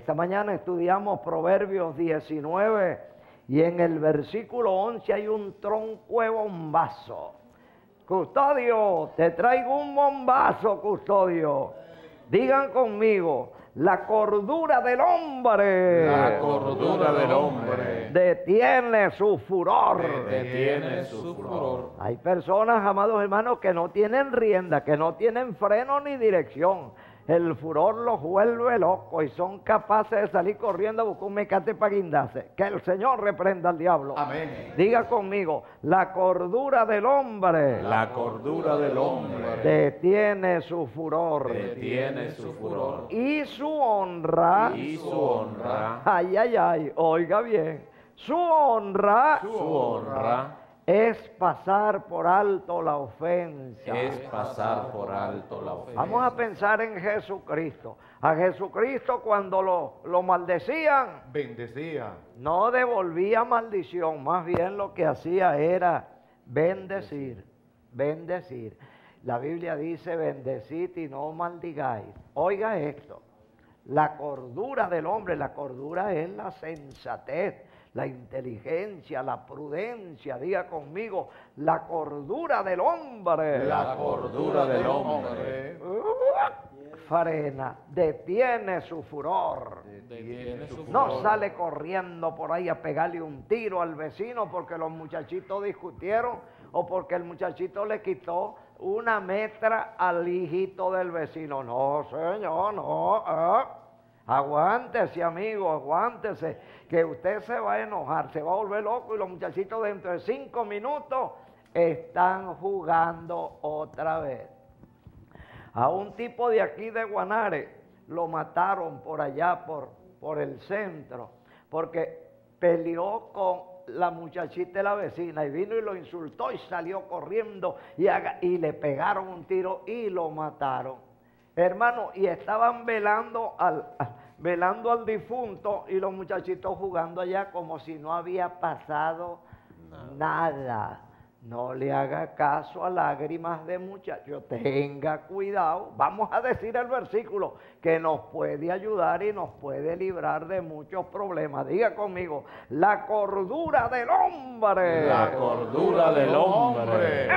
Esta mañana estudiamos Proverbios 19 y en el versículo 11 hay un tronco de bombazo. Custodio, te traigo un bombazo, custodio. Digan conmigo, la cordura del hombre. La cordura del hombre Detiene su furor. detiene su furor. Hay personas, amados hermanos, que no tienen rienda, que no tienen freno ni dirección. El furor los vuelve locos y son capaces de salir corriendo a buscar un mecate para guindarse. Que el Señor reprenda al diablo. Amén. Diga conmigo, la cordura del hombre. La cordura del hombre Detiene su furor. detiene su furor. Y su honra. Y su honra, Ay, ay, ay, oiga bien. Su honra su honra es pasar por alto la ofensa. es pasar por alto la ofensa. Vamos a pensar en Jesucristo. A Jesucristo cuando lo maldecían, Bendecía. no devolvía maldición, más bien lo que hacía era bendecir, bendecir. La Biblia dice, bendecid y no maldigáis. Oiga esto, la cordura del hombre, la cordura es la sensatez, la inteligencia, la prudencia. Diga conmigo, la cordura del hombre. La cordura del hombre Frena, detiene su furor. detiene su No furor. sale corriendo por ahí a pegarle un tiro al vecino porque los muchachitos discutieron o porque el muchachito le quitó una metra al hijito del vecino. No, señor, no. Aguántese, amigo, aguántese, que usted se va a enojar, se va a volver loco y los muchachitos dentro de 5 minutos están jugando otra vez. A un tipo de aquí de Guanare lo mataron por allá, por el centro, porque peleó con la muchachita de la vecina y vino y lo insultó y salió corriendo y le pegaron un tiro y lo mataron. Hermano, y estaban velando al difunto y los muchachitos jugando allá como si no había pasado nada. No le haga caso a lágrimas de muchachos, tenga cuidado. Vamos a decir el versículo que nos puede ayudar y nos puede librar de muchos problemas. Diga conmigo, la cordura del hombre. La cordura del hombre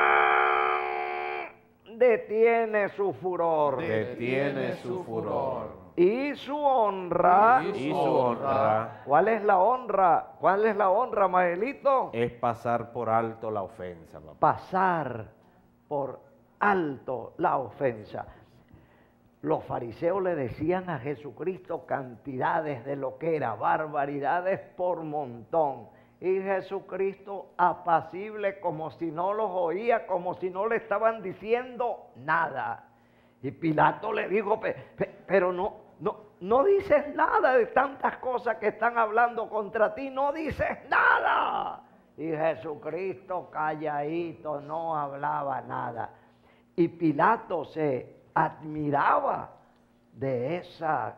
Detiene su furor. detiene su furor. Y su honra. Y su honra ¿Cuál es la honra? ¿Cuál es la honra, Maelito? es pasar por alto la ofensa, papá. Pasar por alto la ofensa. Los fariseos le decían a Jesucristo cantidades de lo que era, barbaridades por montón. Y Jesucristo apacible como si no los oía, como si no le estaban diciendo nada. Y Pilato le dijo, pero no dices nada de tantas cosas que están hablando contra ti, no dices nada. Y Jesucristo calladito, no hablaba nada. Y Pilato se admiraba de esa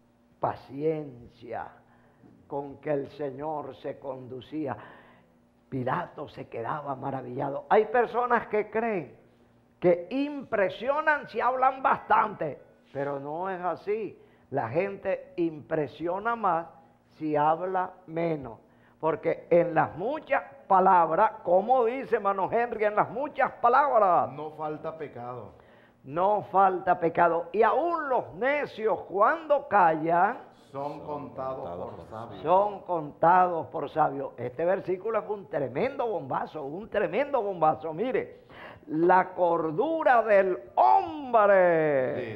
paciencia con que el Señor se conducía. Pilato se quedaba maravillado. Hay personas que creen que impresionan si hablan bastante, pero no es así. La gente impresiona más si habla menos, porque en las muchas palabras, como dice hermano Henry, en las muchas palabras No falta pecado. no falta pecado. Y aún los necios cuando callan Son contados por sabios. son contados por sabios. Este versículo es un tremendo bombazo. Mire, la cordura del hombre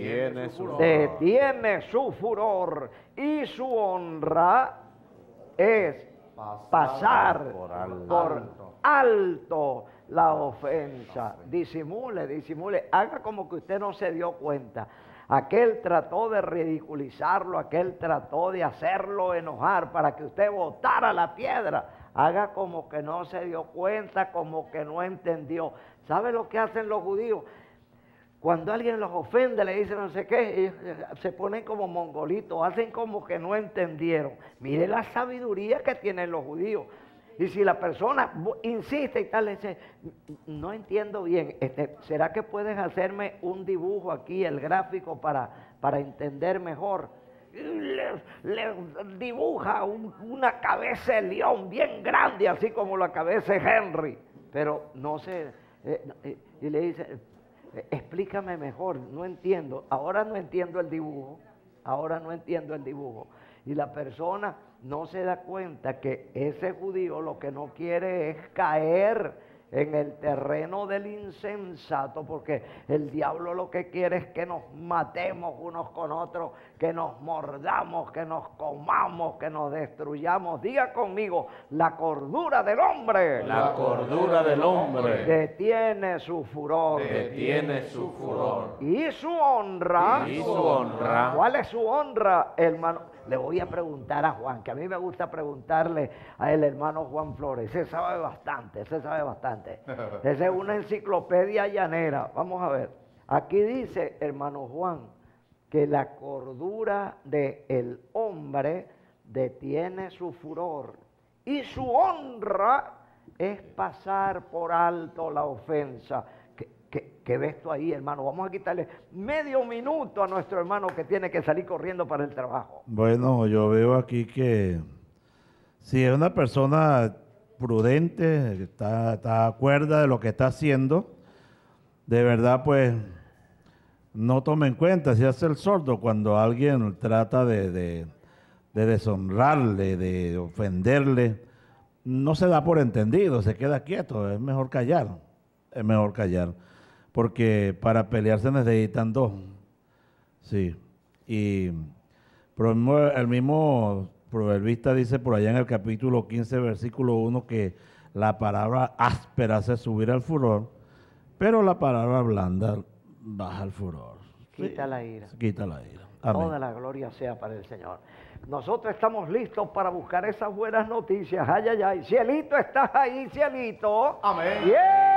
detiene su furor y su honra es pasar por alto la ofensa. Disimule, haga como que usted no se dio cuenta. Aquel trató de ridiculizarlo, aquel trató de hacerlo enojar para que usted botara la piedra. Haga como que no se dio cuenta, como que no entendió. ¿Sabe lo que hacen los judíos? Cuando alguien los ofende, le dicen no sé qué, ellos se ponen como mongolitos, hacen como que no entendieron. Mire la sabiduría que tienen los judíos. Y si la persona insiste y tal, le dice, no entiendo bien, ¿será que puedes hacerme un dibujo aquí, el gráfico, para entender mejor? le dibuja una cabeza de león bien grande, así como la cabeza de Henry. Pero no sé, y le dice, explícame mejor, no entiendo. Ahora no entiendo el dibujo, Y la persona no se da cuenta que ese judío lo que no quiere es caer en el terreno del insensato, porque el diablo lo que quiere es que nos matemos unos con otros, que nos mordamos, que nos comamos, que nos destruyamos. Diga conmigo, la cordura del hombre. La cordura del hombre Detiene su furor. detiene su furor. Y su honra. Y su honra. ¿Cuál es su honra, hermano? Le voy a preguntar a Juan, que a mí me gusta preguntarle a el hermano Juan Flores. Ese sabe bastante. Esa es una enciclopedia llanera. Vamos a ver. Aquí dice, hermano Juan, que la cordura del hombre detiene su furor. Y su honra es pasar por alto la ofensa. ¿Qué ves tú ahí, hermano? Vamos a quitarle medio minuto a nuestro hermano que tiene que salir corriendo para el trabajo. Bueno, yo veo aquí que si es una persona prudente, que está acuerda de lo que está haciendo, de verdad pues no tome en cuenta, si hace el sordo cuando alguien trata de deshonrarle, de ofenderle, no se da por entendido, se queda quieto, es mejor callar, porque para pelear se necesitan dos, sí, y el mismo proverbista dice por allá en el capítulo 15, versículo 1, que la palabra áspera hace subir al furor, pero la palabra blanda baja el furor. Quita la ira. Quita la ira. Amén. Toda la gloria sea para el Señor. Nosotros estamos listos para buscar esas buenas noticias. Ay, ay, ay. Cielito, ¿estás ahí, cielito? Amén.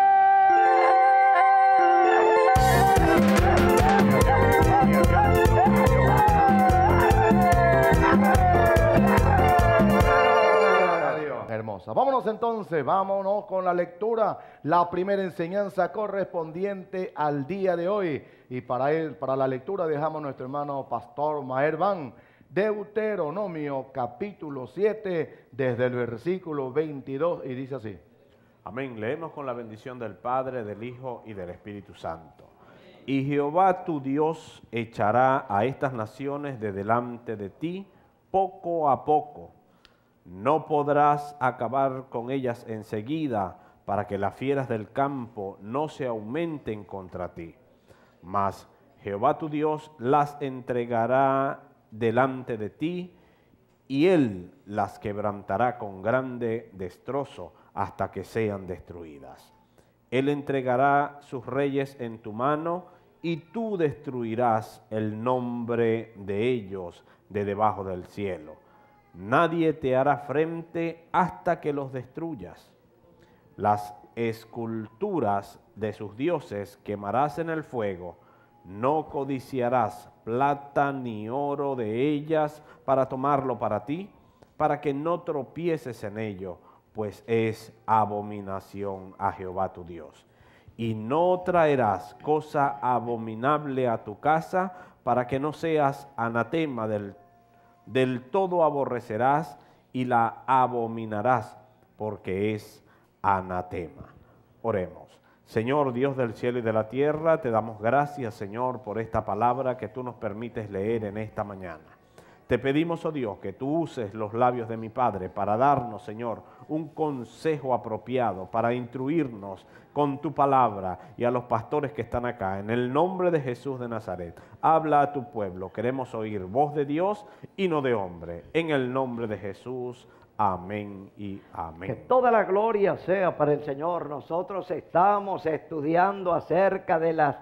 Hermosa. Vámonos entonces, vámonos con la lectura, la primera enseñanza correspondiente al día de hoy. Y para la lectura dejamos a nuestro hermano Pastor Maher Van, Deuteronomio capítulo 7, desde el versículo 22, y dice así. Amén. Leemos con la bendición del Padre, del Hijo y del Espíritu Santo. Y Jehová tu Dios echará a estas naciones de delante de ti poco a poco. No podrás acabar con ellas enseguida, para que las fieras del campo no se aumenten contra ti. Mas Jehová tu Dios las entregará delante de ti, y Él las quebrantará con grande destrozo hasta que sean destruidas. Él entregará sus reyes en tu mano, y tú destruirás el nombre de ellos de debajo del cielo. Nadie te hará frente hasta que los destruyas. Las esculturas de sus dioses quemarás en el fuego. No codiciarás plata ni oro de ellas para tomarlo para ti, para que no tropieces en ello, pues es abominación a Jehová tu Dios. Y no traerás cosa abominable a tu casa, para que no seas anatema del todo aborrecerás y la abominarás, porque es anatema. Oremos. Señor Dios del cielo y de la tierra, te damos gracias, Señor, por esta palabra que tú nos permites leer en esta mañana. Te pedimos, oh Dios, que tú uses los labios de mi Padre para darnos, Señor, un consejo apropiado, para instruirnos con tu palabra, y a los pastores que están acá. En el nombre de Jesús de Nazaret, habla a tu pueblo. Queremos oír voz de Dios y no de hombre. En el nombre de Jesús, amén y amén. Que toda la gloria sea para el Señor. Nosotros estamos estudiando acerca de las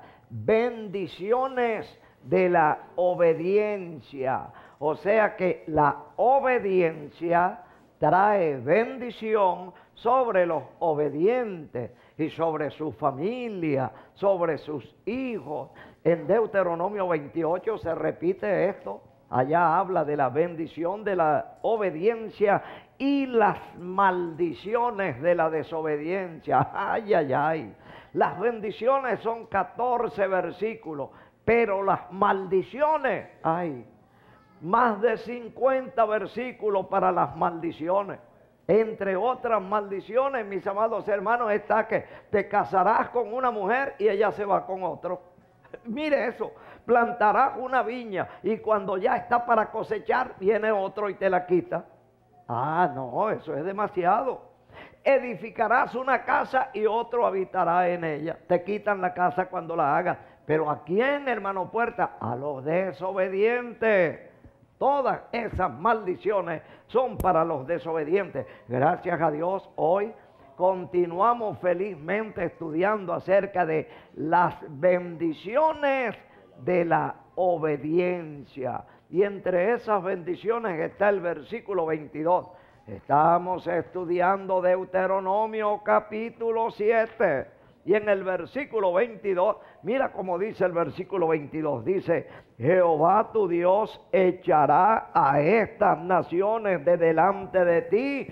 bendiciones de la obediencia. O sea que la obediencia trae bendición sobre los obedientes y sobre su familia, sobre sus hijos. En Deuteronomio 28 se repite esto. Allá habla de la bendición de la obediencia y las maldiciones de la desobediencia. Ay, ay, ay. Las bendiciones son 14 versículos, pero las maldiciones, ay, más de 50 versículos para las maldiciones. Entre otras maldiciones, mis amados hermanos, está que te casarás con una mujer y ella se va con otro. Mire eso, plantarás una viña y cuando ya está para cosechar, viene otro y te la quita. Ah, no, eso es demasiado. Edificarás una casa y otro habitará en ella. Te quitan la casa cuando la hagas. Pero ¿a quién, hermano Puerta? A los desobedientes. Todas esas maldiciones son para los desobedientes. Gracias a Dios, hoy continuamos felizmente estudiando acerca de las bendiciones de la obediencia. Y entre esas bendiciones está el versículo 22. Estamos estudiando Deuteronomio capítulo 7. Y en el versículo 22, mira cómo dice el versículo 22. Dice, Jehová tu Dios echará a estas naciones de delante de ti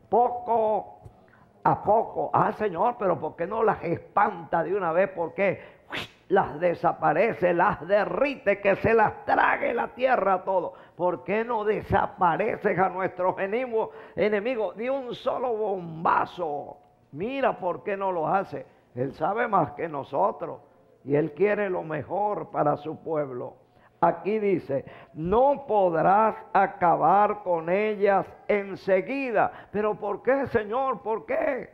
poco a poco. Ah, Señor, pero ¿por qué no las espanta de una vez? ¿Por qué las desaparece, las derrite, que se las trague la tierra todo? ¿Por qué no desapareces a nuestros enemigos de un solo bombazo? Mira por qué no lo hace. Él sabe más que nosotros y Él quiere lo mejor para su pueblo. Aquí dice, no podrás acabar con ellas enseguida. ¿Pero por qué, Señor? ¿Por qué?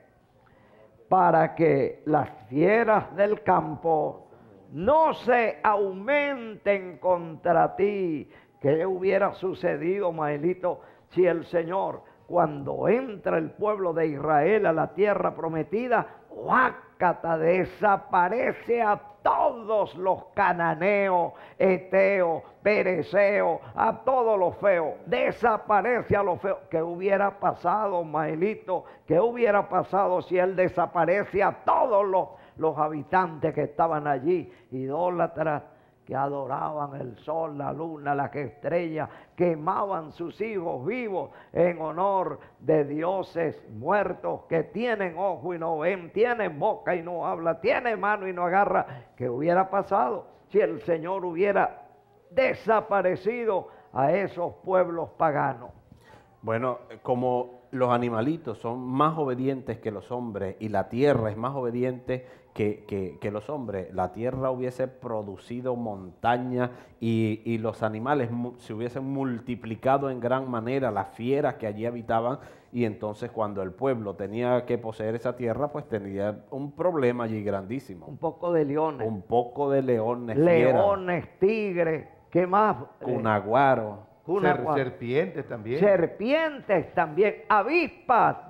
Para que las fieras del campo no se aumenten contra ti. ¿Qué hubiera sucedido, Maelito, si el Señor, cuando entra el pueblo de Israel a la tierra prometida, ¡guácata!, desaparece a todos los cananeos, heteos, pereceos, a todos los feos, desaparece a los feos? ¿Qué hubiera pasado, Maelito? ¿Qué hubiera pasado si Él desaparece a todos los habitantes que estaban allí, idólatras, que adoraban el sol, la luna, las estrellas, quemaban sus hijos vivos en honor de dioses muertos que tienen ojo y no ven, tienen boca y no habla, tienen mano y no agarra? ¿Qué hubiera pasado si el Señor hubiera desaparecido a esos pueblos paganos? Bueno, como los animalitos son más obedientes que los hombres y la tierra es más obediente que los hombres, la tierra hubiese producido montañas y los animales se hubiesen multiplicado en gran manera, las fieras que allí habitaban, y entonces cuando el pueblo tenía que poseer esa tierra, pues tenía un problema allí grandísimo. Un poco de leones. Un poco de leones, Leones, tigres, ¿qué más? Cunaguaro. Serpientes también. Serpientes también, avispas,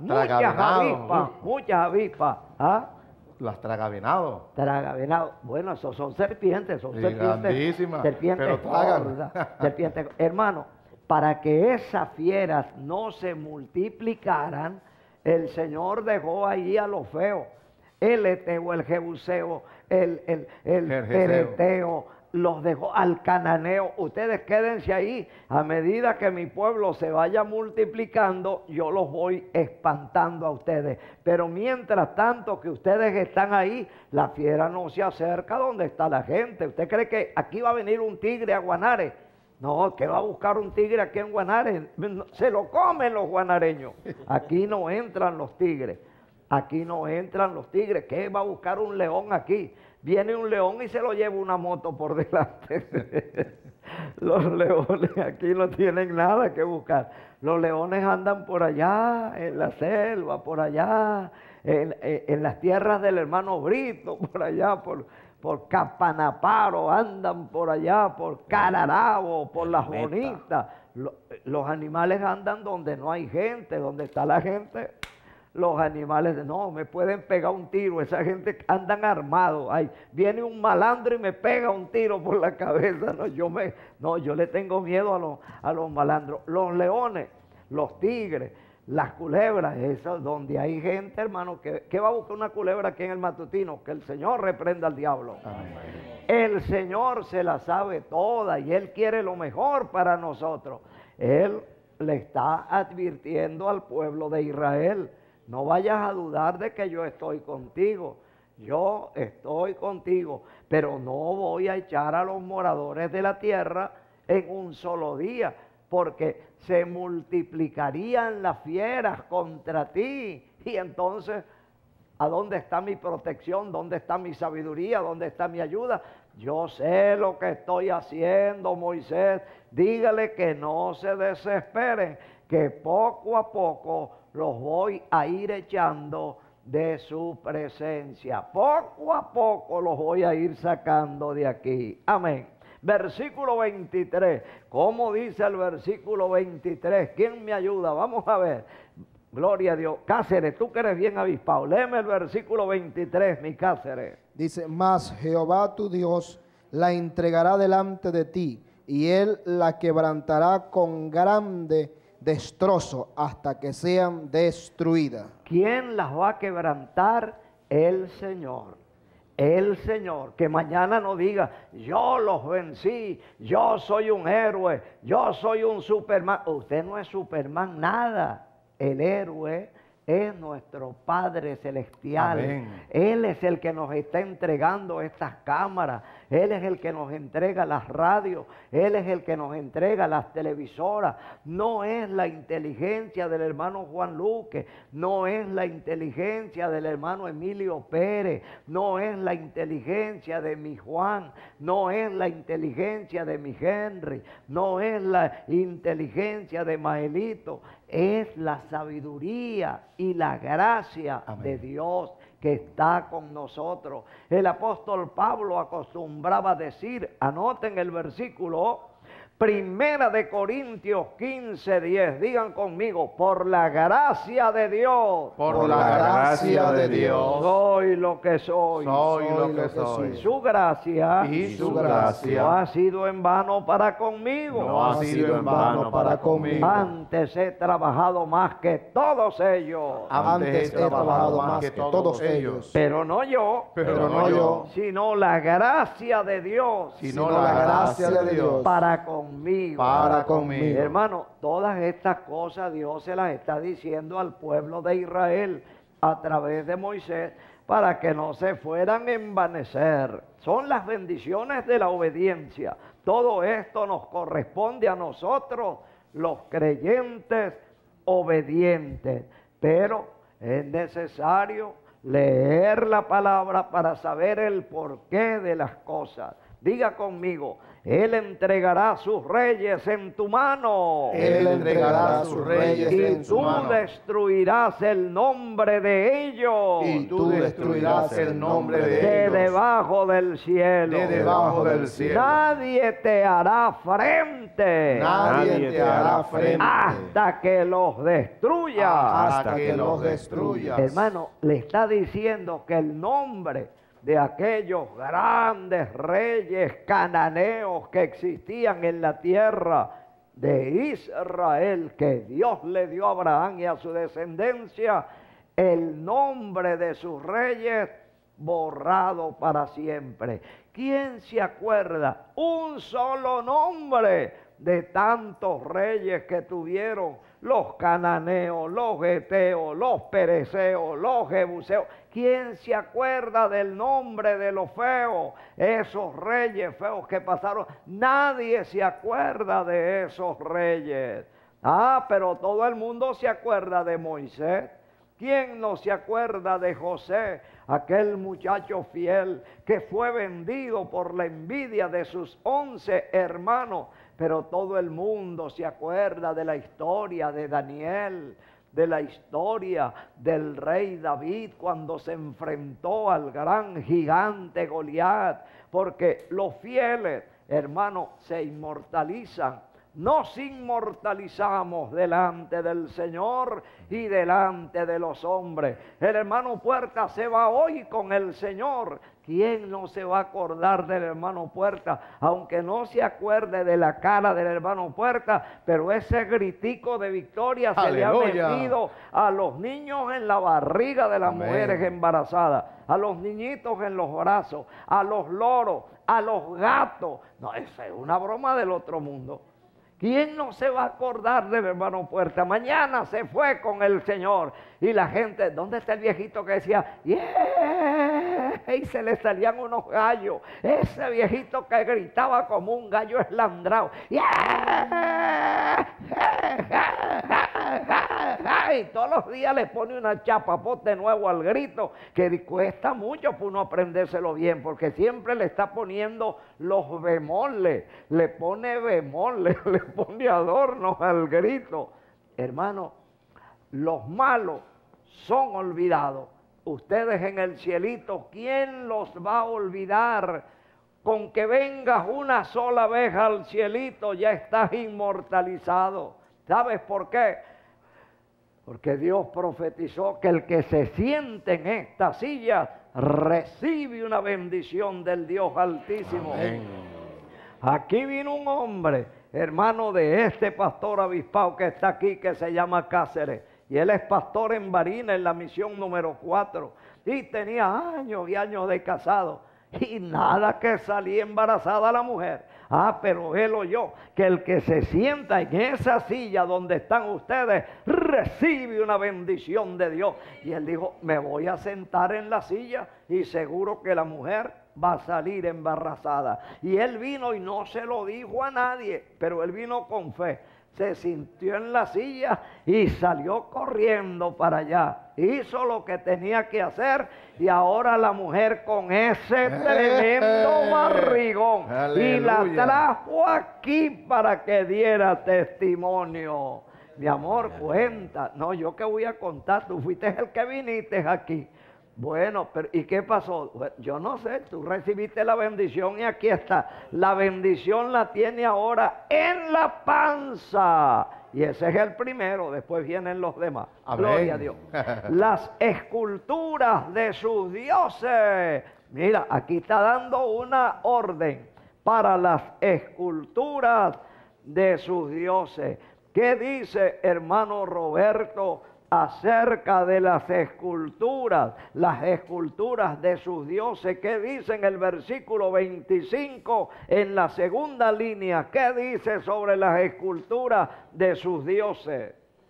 muchas avispas. ¿Ah? Las tragavenado. Tragavenado. Bueno, esos son serpientes, Sí, grandísimas, serpientes pero tragan. gordas, serpientes. Hermano, para que esas fieras no se multiplicaran, el Señor dejó ahí a los feos. El eteo, el jebuseo, el pereteo, los dejó al cananeo. Ustedes quédense ahí. A medida que mi pueblo se vaya multiplicando, yo los voy espantando a ustedes. Pero mientras tanto que ustedes están ahí, la fiera no se acerca donde está la gente. ¿Usted cree que aquí va a venir un tigre a Guanare? No, ¿qué va a buscar un tigre aquí en Guanare? Se lo comen los guanareños. Aquí no entran los tigres. Aquí no entran los tigres. ¿Qué va a buscar un león aquí? Viene un león y se lo lleva una moto por delante. Los leones aquí no tienen nada que buscar. Los leones andan por allá, en la selva, por allá, en las tierras del hermano Brito, por allá, por Capanaparo, andan por allá, por Cararabo, por Las Bonitas. Los animales andan donde no hay gente, donde está la gente. Los animales, no, me pueden pegar un tiro, esa gente andan armados. Ay, viene un malandro y me pega un tiro por la cabeza. Yo le tengo miedo a los malandros. Los leones, los tigres, las culebras, eso donde hay gente, hermano, que va a buscar una culebra aquí en el matutino, que el Señor reprenda al diablo. Amén. El Señor se la sabe toda y Él quiere lo mejor para nosotros. Él le está advirtiendo al pueblo de Israel: no vayas a dudar de que yo estoy contigo. Yo estoy contigo, pero no voy a echar a los moradores de la tierra en un solo día, porque se multiplicarían las fieras contra ti. Y entonces, ¿a dónde está mi protección? ¿Dónde está mi sabiduría? ¿Dónde está mi ayuda? Yo sé lo que estoy haciendo, Moisés. Dígale que no se desesperen, que poco a poco los voy a ir echando de su presencia. Poco a poco los voy a ir sacando de aquí. Amén. Versículo 23. ¿Cómo dice el versículo 23? ¿Quién me ayuda? Vamos a ver. Gloria a Dios. Cáceres, tú que eres bien avispado. Léeme el versículo 23, mi Cáceres. Dice, mas Jehová tu Dios la entregará delante de ti, y él la quebrantará con grande destrozo hasta que sean destruidas. ¿Quién las va a quebrantar? El Señor. El Señor. Que mañana no diga, yo los vencí, yo soy un héroe, yo soy un Superman. Usted no es Superman, nada. El héroe es nuestro Padre Celestial. Amén. Él es el que nos está entregando estas cámaras. Él es el que nos entrega las radios. Él es el que nos entrega las televisoras. No es la inteligencia del hermano Juan Luque. No es la inteligencia del hermano Emilio Pérez. No es la inteligencia de mi Juan. No es la inteligencia de mi Henry. No es la inteligencia de Maelito. Es la sabiduría y la gracia de Dios que está con nosotros. El apóstol Pablo acostumbraba a decir, anoten el versículo, Primera de Corintios 15:10, digan conmigo, por la gracia de Dios. Por la gracia de Dios. Soy lo que soy. Soy lo que soy. Y su gracia. Y su gracia. No ha sido en vano para conmigo. No ha sido en vano para conmigo. Antes he trabajado más que todos ellos. Antes he trabajado más que todos ellos. Pero no yo. Pero no yo. Sino la gracia de Dios. Sino la gracia de Dios. Para conmigo. Para conmigo. Hermano, todas estas cosas Dios se las está diciendo al pueblo de Israel a través de Moisés para que no se fueran a envanecer. Son las bendiciones de la obediencia. Todo esto nos corresponde a nosotros, los creyentes obedientes. Pero es necesario leer la palabra para saber el porqué de las cosas. Diga conmigo, Él entregará sus reyes en tu mano. Él entregará sus reyes en su mano. Y tú destruirás el nombre de ellos. Y tú destruirás el nombre de ellos. De debajo del cielo. De debajo del cielo. Nadie te hará frente. Nadie te hará frente. Hasta que los destruya. Hasta que los destruyas. Hermano, le está diciendo que el nombre de aquellos grandes reyes cananeos que existían en la tierra de Israel, que Dios le dio a Abraham y a su descendencia, el nombre de sus reyes borrado para siempre. ¿Quién se acuerda? Un solo nombre de tantos reyes que tuvieron los cananeos, los heteos, los pereceos, los jebuseos. ¿Quién se acuerda del nombre de los feos? Esos reyes feos que pasaron. Nadie se acuerda de esos reyes. Pero todo el mundo se acuerda de Moisés. ¿Quién no se acuerda de José, aquel muchacho fiel que fue vendido por la envidia de sus 11 hermanos? Pero todo el mundo se acuerda de la historia de Daniel, de la historia del rey David cuando se enfrentó al gran gigante Goliat, porque los fieles, hermanos, se inmortalizan. Nos inmortalizamos delante del Señor y delante de los hombres. El hermano Puerta se va hoy con el Señor. ¿Quién no se va a acordar del hermano Puerta? Aunque no se acuerde de la cara del hermano Puerta, pero ese gritico de victoria se le ha metido a los niños en la barriga de las mujeres embarazadas, a los niñitos en los brazos, a los loros, a los gatos. No, esa es una broma del otro mundo. ¿Quién no se va a acordar del hermano Puerta? Mañana se fue con el Señor. Y la gente, ¿dónde está el viejito que decía, yeah? y se le salían unos gallos. Ese viejito que gritaba como un gallo eslandrado. Y todos los días le pone una chapapote nuevo al grito, que cuesta mucho para uno aprendérselo bien, porque siempre le está poniendo los bemoles, le pone bemoles, le pone adornos al grito. Hermano, los malos son olvidados. Ustedes en el cielito, ¿quién los va a olvidar? Con que vengas una sola vez al cielito ya estás inmortalizado. ¿Sabes por qué? Porque Dios profetizó que el que se siente en esta silla recibe una bendición del Dios Altísimo. Amén. Aquí vino un hombre, hermano de este pastor avispado que está aquí, que se llama Cáceres. Y él es pastor en Barinas, en la misión número 4. Y tenía años y años de casado. Y nada que salía embarazada la mujer. Pero él oyó que el que se sienta en esa silla donde están ustedes recibe una bendición de Dios. Y él dijo, me voy a sentar en la silla y seguro que la mujer va a salir embarazada. Y él vino y no se lo dijo a nadie, pero él vino con fe. Se sintió en la silla y salió corriendo para allá. Hizo lo que tenía que hacer y ahora la mujer con ese tremendo barrigón y la trajo aquí para que diera testimonio. Mi amor, cuenta. No, yo qué voy a contar. Tú fuiste el que viniste aquí. Bueno, pero ¿y qué pasó? Yo no sé, tú recibiste la bendición y aquí está. La bendición la tiene ahora en la panza. Y ese es el primero, después vienen los demás. Amén. Gloria a Dios. Las esculturas de sus dioses. Mira, aquí está dando una orden para las esculturas de sus dioses. ¿Qué dice, hermano Roberto, acerca de las esculturas de sus dioses? ¿Qué dice en el versículo 25 en la segunda línea? ¿Qué dice sobre las esculturas de sus dioses?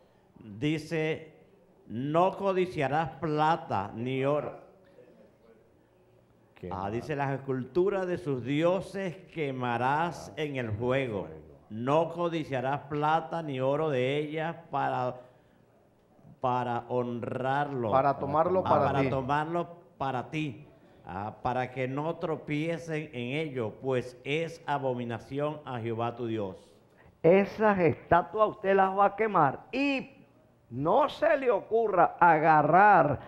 Dice, no codiciarás plata ni oro. Dice, las esculturas de sus dioses quemarás en el fuego. No codiciarás plata ni oro de ellas para honrarlo. Para tomarlo para ti. Tomarlo para ti. Para que no tropiecen en ello, pues es abominación a Jehová tu Dios. Esas estatuas usted las va a quemar y no se le ocurra agarrar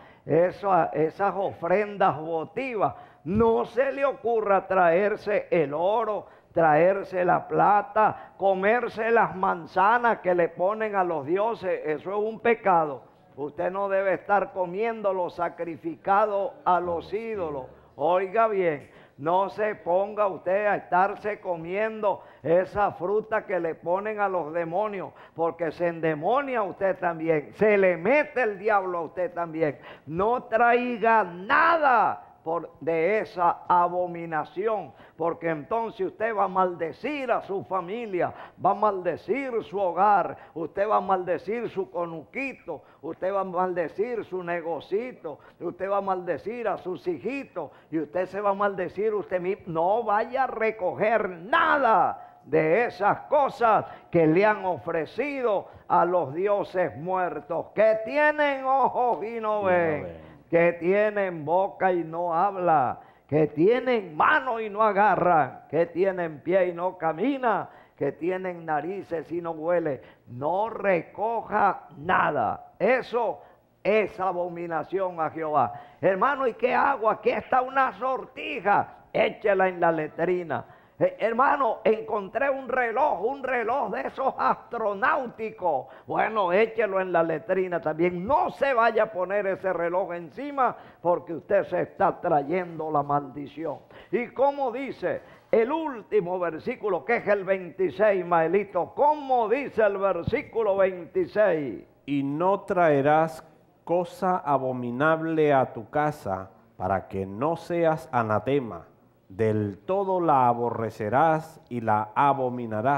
esas ofrendas votivas. No se le ocurra traerse el oro, traerse la plata, comerse las manzanas que le ponen a los dioses. Eso es un pecado. Usted no debe estar comiendo lo sacrificado a los ídolos. Oiga bien, no se ponga usted a estarse comiendo esa fruta que le ponen a los demonios, porque se endemonia usted también, se le mete el diablo a usted también. No traiga nada de esa abominación, porque entonces usted va a maldecir a su familia, va a maldecir su hogar, usted va a maldecir su conuquito, usted va a maldecir su negocito, usted va a maldecir a sus hijitos y usted se va a maldecir usted mismo. No vaya a recoger nada de esas cosas que le han ofrecido a los dioses muertos, que tienen ojos y no ven, que tienen boca y no habla, que tienen mano y no agarra, que tienen pie y no camina, que tienen narices y no huele. No recoja nada. Eso es abominación a Jehová. Hermano, ¿y qué hago? Aquí está una sortija. Échela en la letrina. Hermano, encontré un reloj de esos astronáuticos. Bueno, échelo en la letrina también. No se vaya a poner ese reloj encima porque usted se está trayendo la maldición. Y como dice el último versículo, que es el 26, Maelito, ¿cómo dice el versículo 26? Y no traerás cosa abominable a tu casa para que no seas anatema. Del todo la aborrecerás y la abominarás,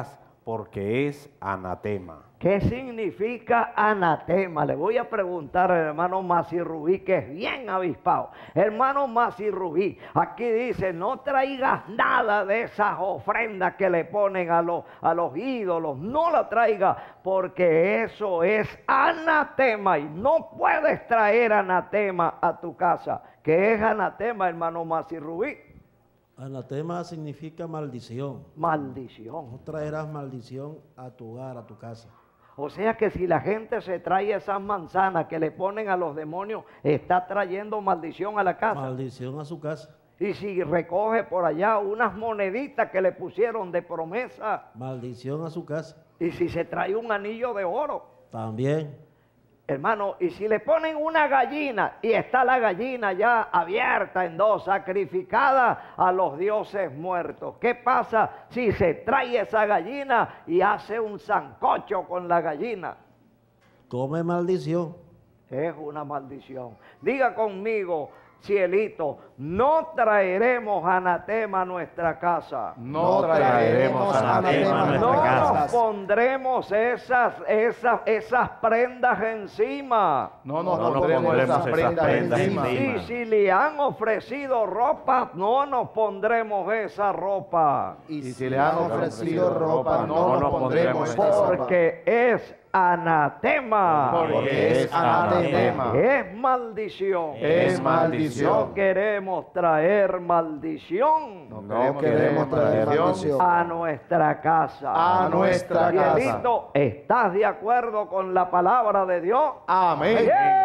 porque es anatema. ¿Qué significa anatema? Le voy a preguntar al hermano Masi Rubí, que es bien avispado. Hermano Masi Rubí, aquí dice, no traigas nada de esas ofrendas que le ponen a los ídolos. No la traigas, porque eso es anatema y no puedes traer anatema a tu casa. ¿Qué es anatema, hermano Masi Rubí? Anatema significa maldición. Maldición. No traerás maldición a tu hogar, a tu casa. O sea que si la gente se trae esas manzanas que le ponen a los demonios, está trayendo maldición a la casa. Maldición a su casa. Y si recoge por allá unas moneditas que le pusieron de promesa, Maldición a su casa. y si se trae un anillo de oro, También. hermano, y si le ponen una gallina y está la gallina ya abierta en dos, sacrificada a los dioses muertos, ¿qué pasa si se trae esa gallina y hace un sancocho con la gallina? Come maldición. Es una maldición. Diga conmigo, cielito, no traeremos anatema a nuestra casa. No traeremos anatema a No nuestra nos casa. pondremos esas prendas encima. No nos No nos pondremos pondremos esas esas prendas prendas encima. Y si le han ofrecido ropa, no nos pondremos esa ropa. Y si le han ofrecido ropa, no nos pondremos esa ropa. Porque es anatema. Porque es anatema. Es maldición. Es maldición. No queremos traer maldición No queremos traer maldición a nuestra casa. a nuestra casa. Cielito, ¿estás de acuerdo con la palabra de Dios? Amén.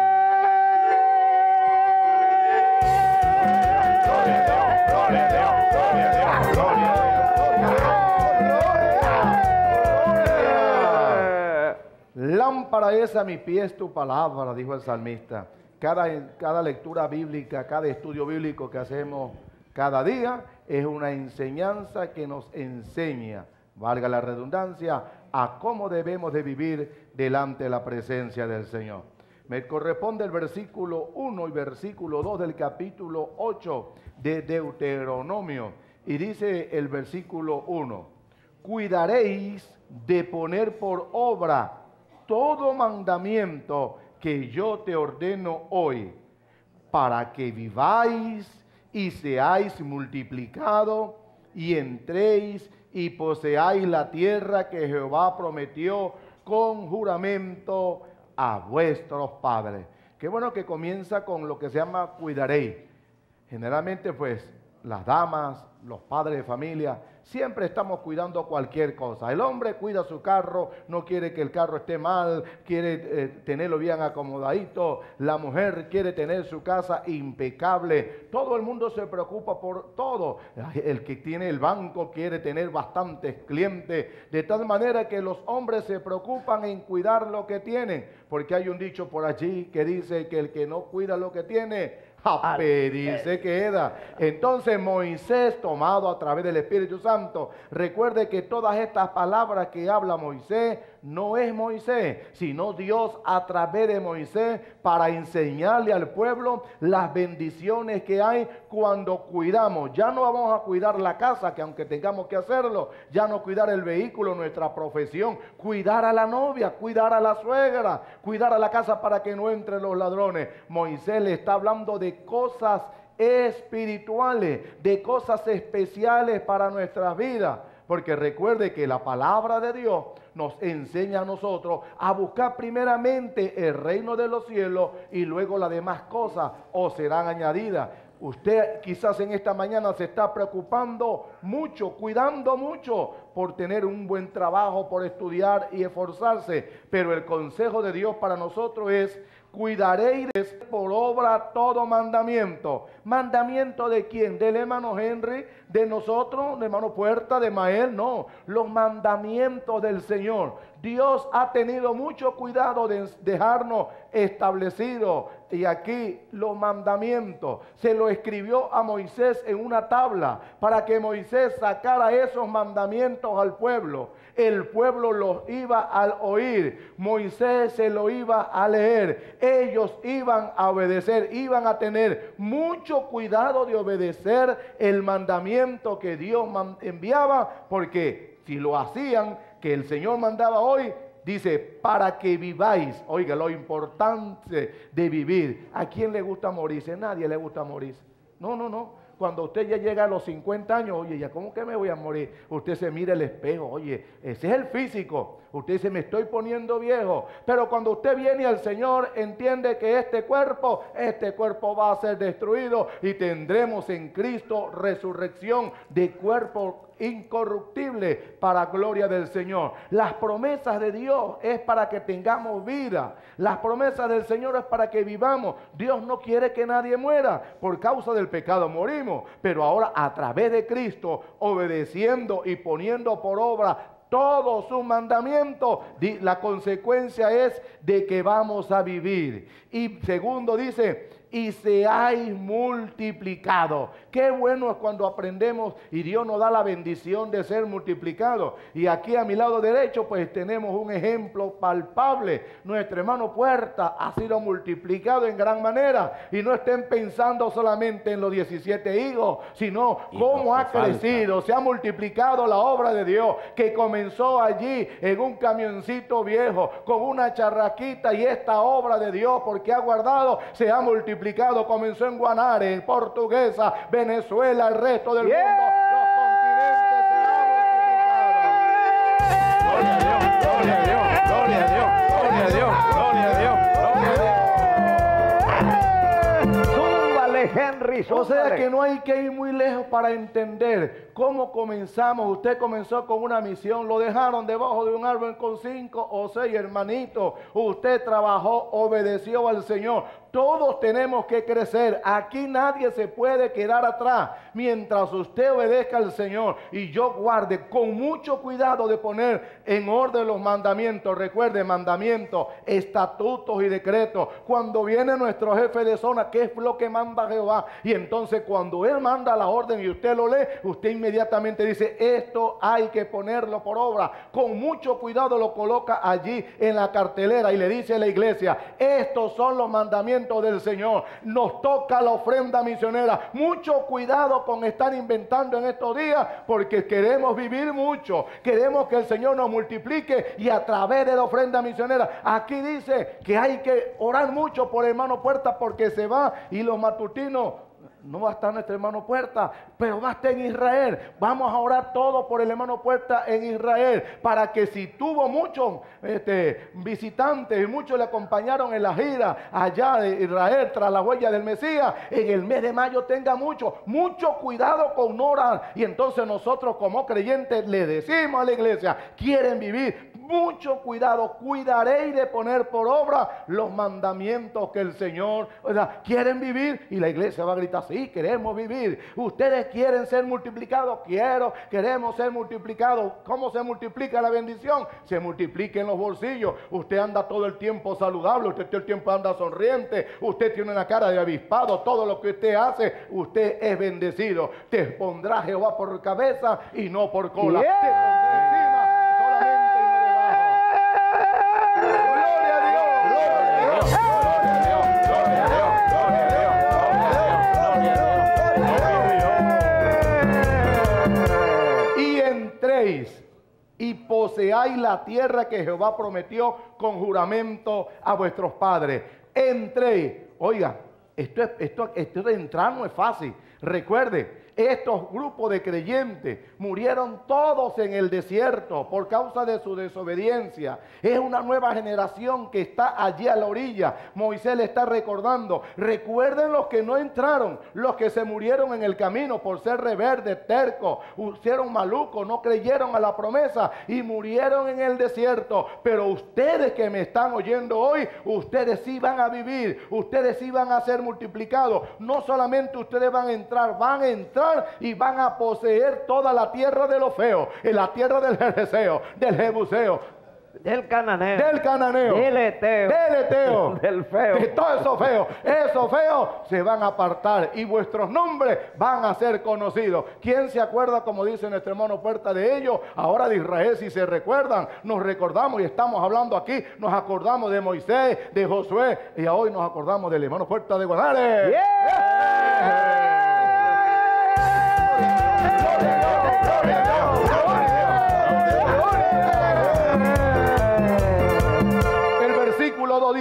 Lámpara es a mi pies tu palabra, dijo el salmista. Cada lectura bíblica, cada estudio bíblico que hacemos cada día es una enseñanza que nos enseña, valga la redundancia, a cómo debemos de vivir delante de la presencia del Señor. Me corresponde el versículo 1 y versículo 2 del capítulo 8 de Deuteronomio. Y dice el versículo 1, cuidaréis de poner por obra todo mandamiento que yo te ordeno hoy, para que viváis y seáis multiplicados y entréis y poseáis la tierra que Jehová prometió con juramento a vuestros padres. Qué bueno que comienza con lo que se llama cuidaréis. Generalmente pues las damas, los padres de familia, siempre estamos cuidando cualquier cosa. El hombre cuida su carro, no quiere que el carro esté mal, quiere tenerlo bien acomodadito. La mujer quiere tener su casa impecable. Todo el mundo se preocupa por todo. El que tiene el banco quiere tener bastantes clientes. De tal manera que los hombres se preocupan en cuidar lo que tienen. Porque hay un dicho por allí que dice que el que no cuida lo que tiene, a pedir se queda. Entonces Moisés, tomado a través del Espíritu Santo, recuerde que todas estas palabras que habla Moisés, no es Moisés, sino Dios a través de Moisés para enseñarle al pueblo las bendiciones que hay cuando cuidamos. Ya no vamos a cuidar la casa, que aunque tengamos que hacerlo, ya no cuidar el vehículo, nuestra profesión, cuidar a la novia, cuidar a la suegra, cuidar a la casa para que no entren los ladrones. Moisés le está hablando de cosas espirituales, de cosas especiales para nuestras vidas. Porque recuerde que la palabra de Dios nos enseña a nosotros a buscar primeramente el reino de los cielos y luego las demás cosas os serán añadidas. Usted quizás en esta mañana se está preocupando mucho, cuidando mucho por tener un buen trabajo, por estudiar y esforzarse. Pero el consejo de Dios para nosotros es: cuidaréis por obra todo mandamiento. ¿Mandamiento de quién? ¿Del hermano Henry? ¿De nosotros? ¿De hermano Puerta? ¿De Mael? No, los mandamientos del Señor. Dios ha tenido mucho cuidado de dejarnos establecidos. Y aquí los mandamientos se lo escribió a Moisés en una tabla para que Moisés sacara esos mandamientos al pueblo. El pueblo los iba a oír, Moisés se lo iba a leer, ellos iban a obedecer, iban a tener mucho cuidado de obedecer el mandamiento que Dios enviaba, porque si lo hacían, que el Señor mandaba hoy, dice, para que viváis. Oiga, lo importante de vivir. ¿A quién le gusta morirse? A nadie le gusta morirse. No, no, no. Cuando usted ya llega a los 50 años, oye, ¿ya cómo que me voy a morir? Usted se mira el espejo, oye, ese es el físico. Usted dice, me estoy poniendo viejo. Pero cuando usted viene al Señor, entiende que este cuerpo va a ser destruido y tendremos en Cristo resurrección de cuerpo incorruptible para gloria del Señor. Las promesas de Dios es para que tengamos vida. Las promesas del Señor es para que vivamos. Dios no quiere que nadie muera. Por causa del pecado morimos. Pero ahora a través de Cristo, obedeciendo y poniendo por obra todos sus mandamientos, la consecuencia es de que vamos a vivir. Y segundo dice, y seáis multiplicado. Qué bueno es cuando aprendemos y Dios nos da la bendición de ser multiplicados. Y aquí a mi lado derecho pues tenemos un ejemplo palpable. Nuestro hermano Puerta ha sido multiplicado en gran manera. Y no estén pensando solamente en los 17 hijos, sino cómo ha crecido. Se ha multiplicado la obra de Dios, que comenzó allí en un camioncito viejo con una charraquita, y esta obra de Dios, porque ha guardado, se ha multiplicado. Comenzó en Guanare, en Portuguesa, Venezuela, el resto del mundo, los continentes se han multiplicado. Gloria a Dios, gloria a Dios, gloria a Dios, gloria a Dios, gloria a Dios. Súbale, Henry, súbale. O sea que no hay que ir muy lejos para entender cómo comenzamos. Usted comenzó con una misión, lo dejaron debajo de un árbol con 5 o 6 hermanitos. Usted trabajó, obedeció al Señor. Todos tenemos que crecer. Aquí nadie se puede quedar atrás. Mientras usted obedezca al Señor y yo guarde con mucho cuidado de poner en orden los mandamientos. Recuerde, mandamientos, estatutos y decretos. Cuando viene nuestro jefe de zona, ¿qué es lo que manda Jehová? Y entonces cuando Él manda la orden y usted lo lee, usted inmediatamente dice, esto hay que ponerlo por obra. Con mucho cuidado lo coloca allí en la cartelera y le dice a la iglesia, estos son los mandamientos del Señor. Nos toca la ofrenda misionera. Mucho cuidado con estar inventando en estos días, porque queremos vivir mucho. Queremos que el Señor nos multiplique y a través de la ofrenda misionera. Aquí dice que hay que orar mucho por el hermano Puerta, porque se va y los matutinos. No va a estar nuestro hermano Puerta, pero va a estar en Israel. Vamos a orar todo por el hermano Puerta en Israel, para que si tuvo muchos visitantes y muchos le acompañaron en la gira allá de Israel tras la huella del Mesías, en el mes de mayo tenga mucho cuidado con orar. Y entonces nosotros como creyentes le decimos a la iglesia, quieren vivir, mucho cuidado, cuidaréis de poner por obra los mandamientos que el Señor, o sea, quieren vivir, y la iglesia va a gritar, sí, queremos vivir. Ustedes quieren ser multiplicados, queremos ser multiplicados. ¿Cómo se multiplica la bendición? Se multiplica en los bolsillos. Usted anda todo el tiempo saludable, usted todo el tiempo anda sonriente, usted tiene una cara de avispado, todo lo que usted hace, usted es bendecido. Te pondrá Jehová por cabeza y no por cola. Te pondrá encima solamente. Y poseáis la tierra que Jehová prometió con juramento a vuestros padres. Entréis. Oiga, esto de entrar no es fácil. Recuerde, estos grupos de creyentes murieron todos en el desierto por causa de su desobediencia. Es una nueva generación que está allí a la orilla. Moisés le está recordando. Recuerden los que no entraron, los que se murieron en el camino por ser rebeldes, tercos, hicieron malucos, no creyeron a la promesa y murieron en el desierto. Pero ustedes que me están oyendo hoy, ustedes sí van a vivir, ustedes sí van a ser multiplicados. No solamente ustedes van a entrar y van a poseer toda la tierra de los feos, en la tierra del Jerezeo, del Jebuseo, del cananeo, del Eteo, del feo, de todos esos feos se van a apartar y vuestros nombres van a ser conocidos. ¿Quién se acuerda, como dice nuestro hermano Puerta, de ellos? Ahora de Israel, si se recuerdan, nos recordamos y estamos hablando aquí, nos acordamos de Moisés, de Josué, y hoy nos acordamos del hermano Puerta de Guanare.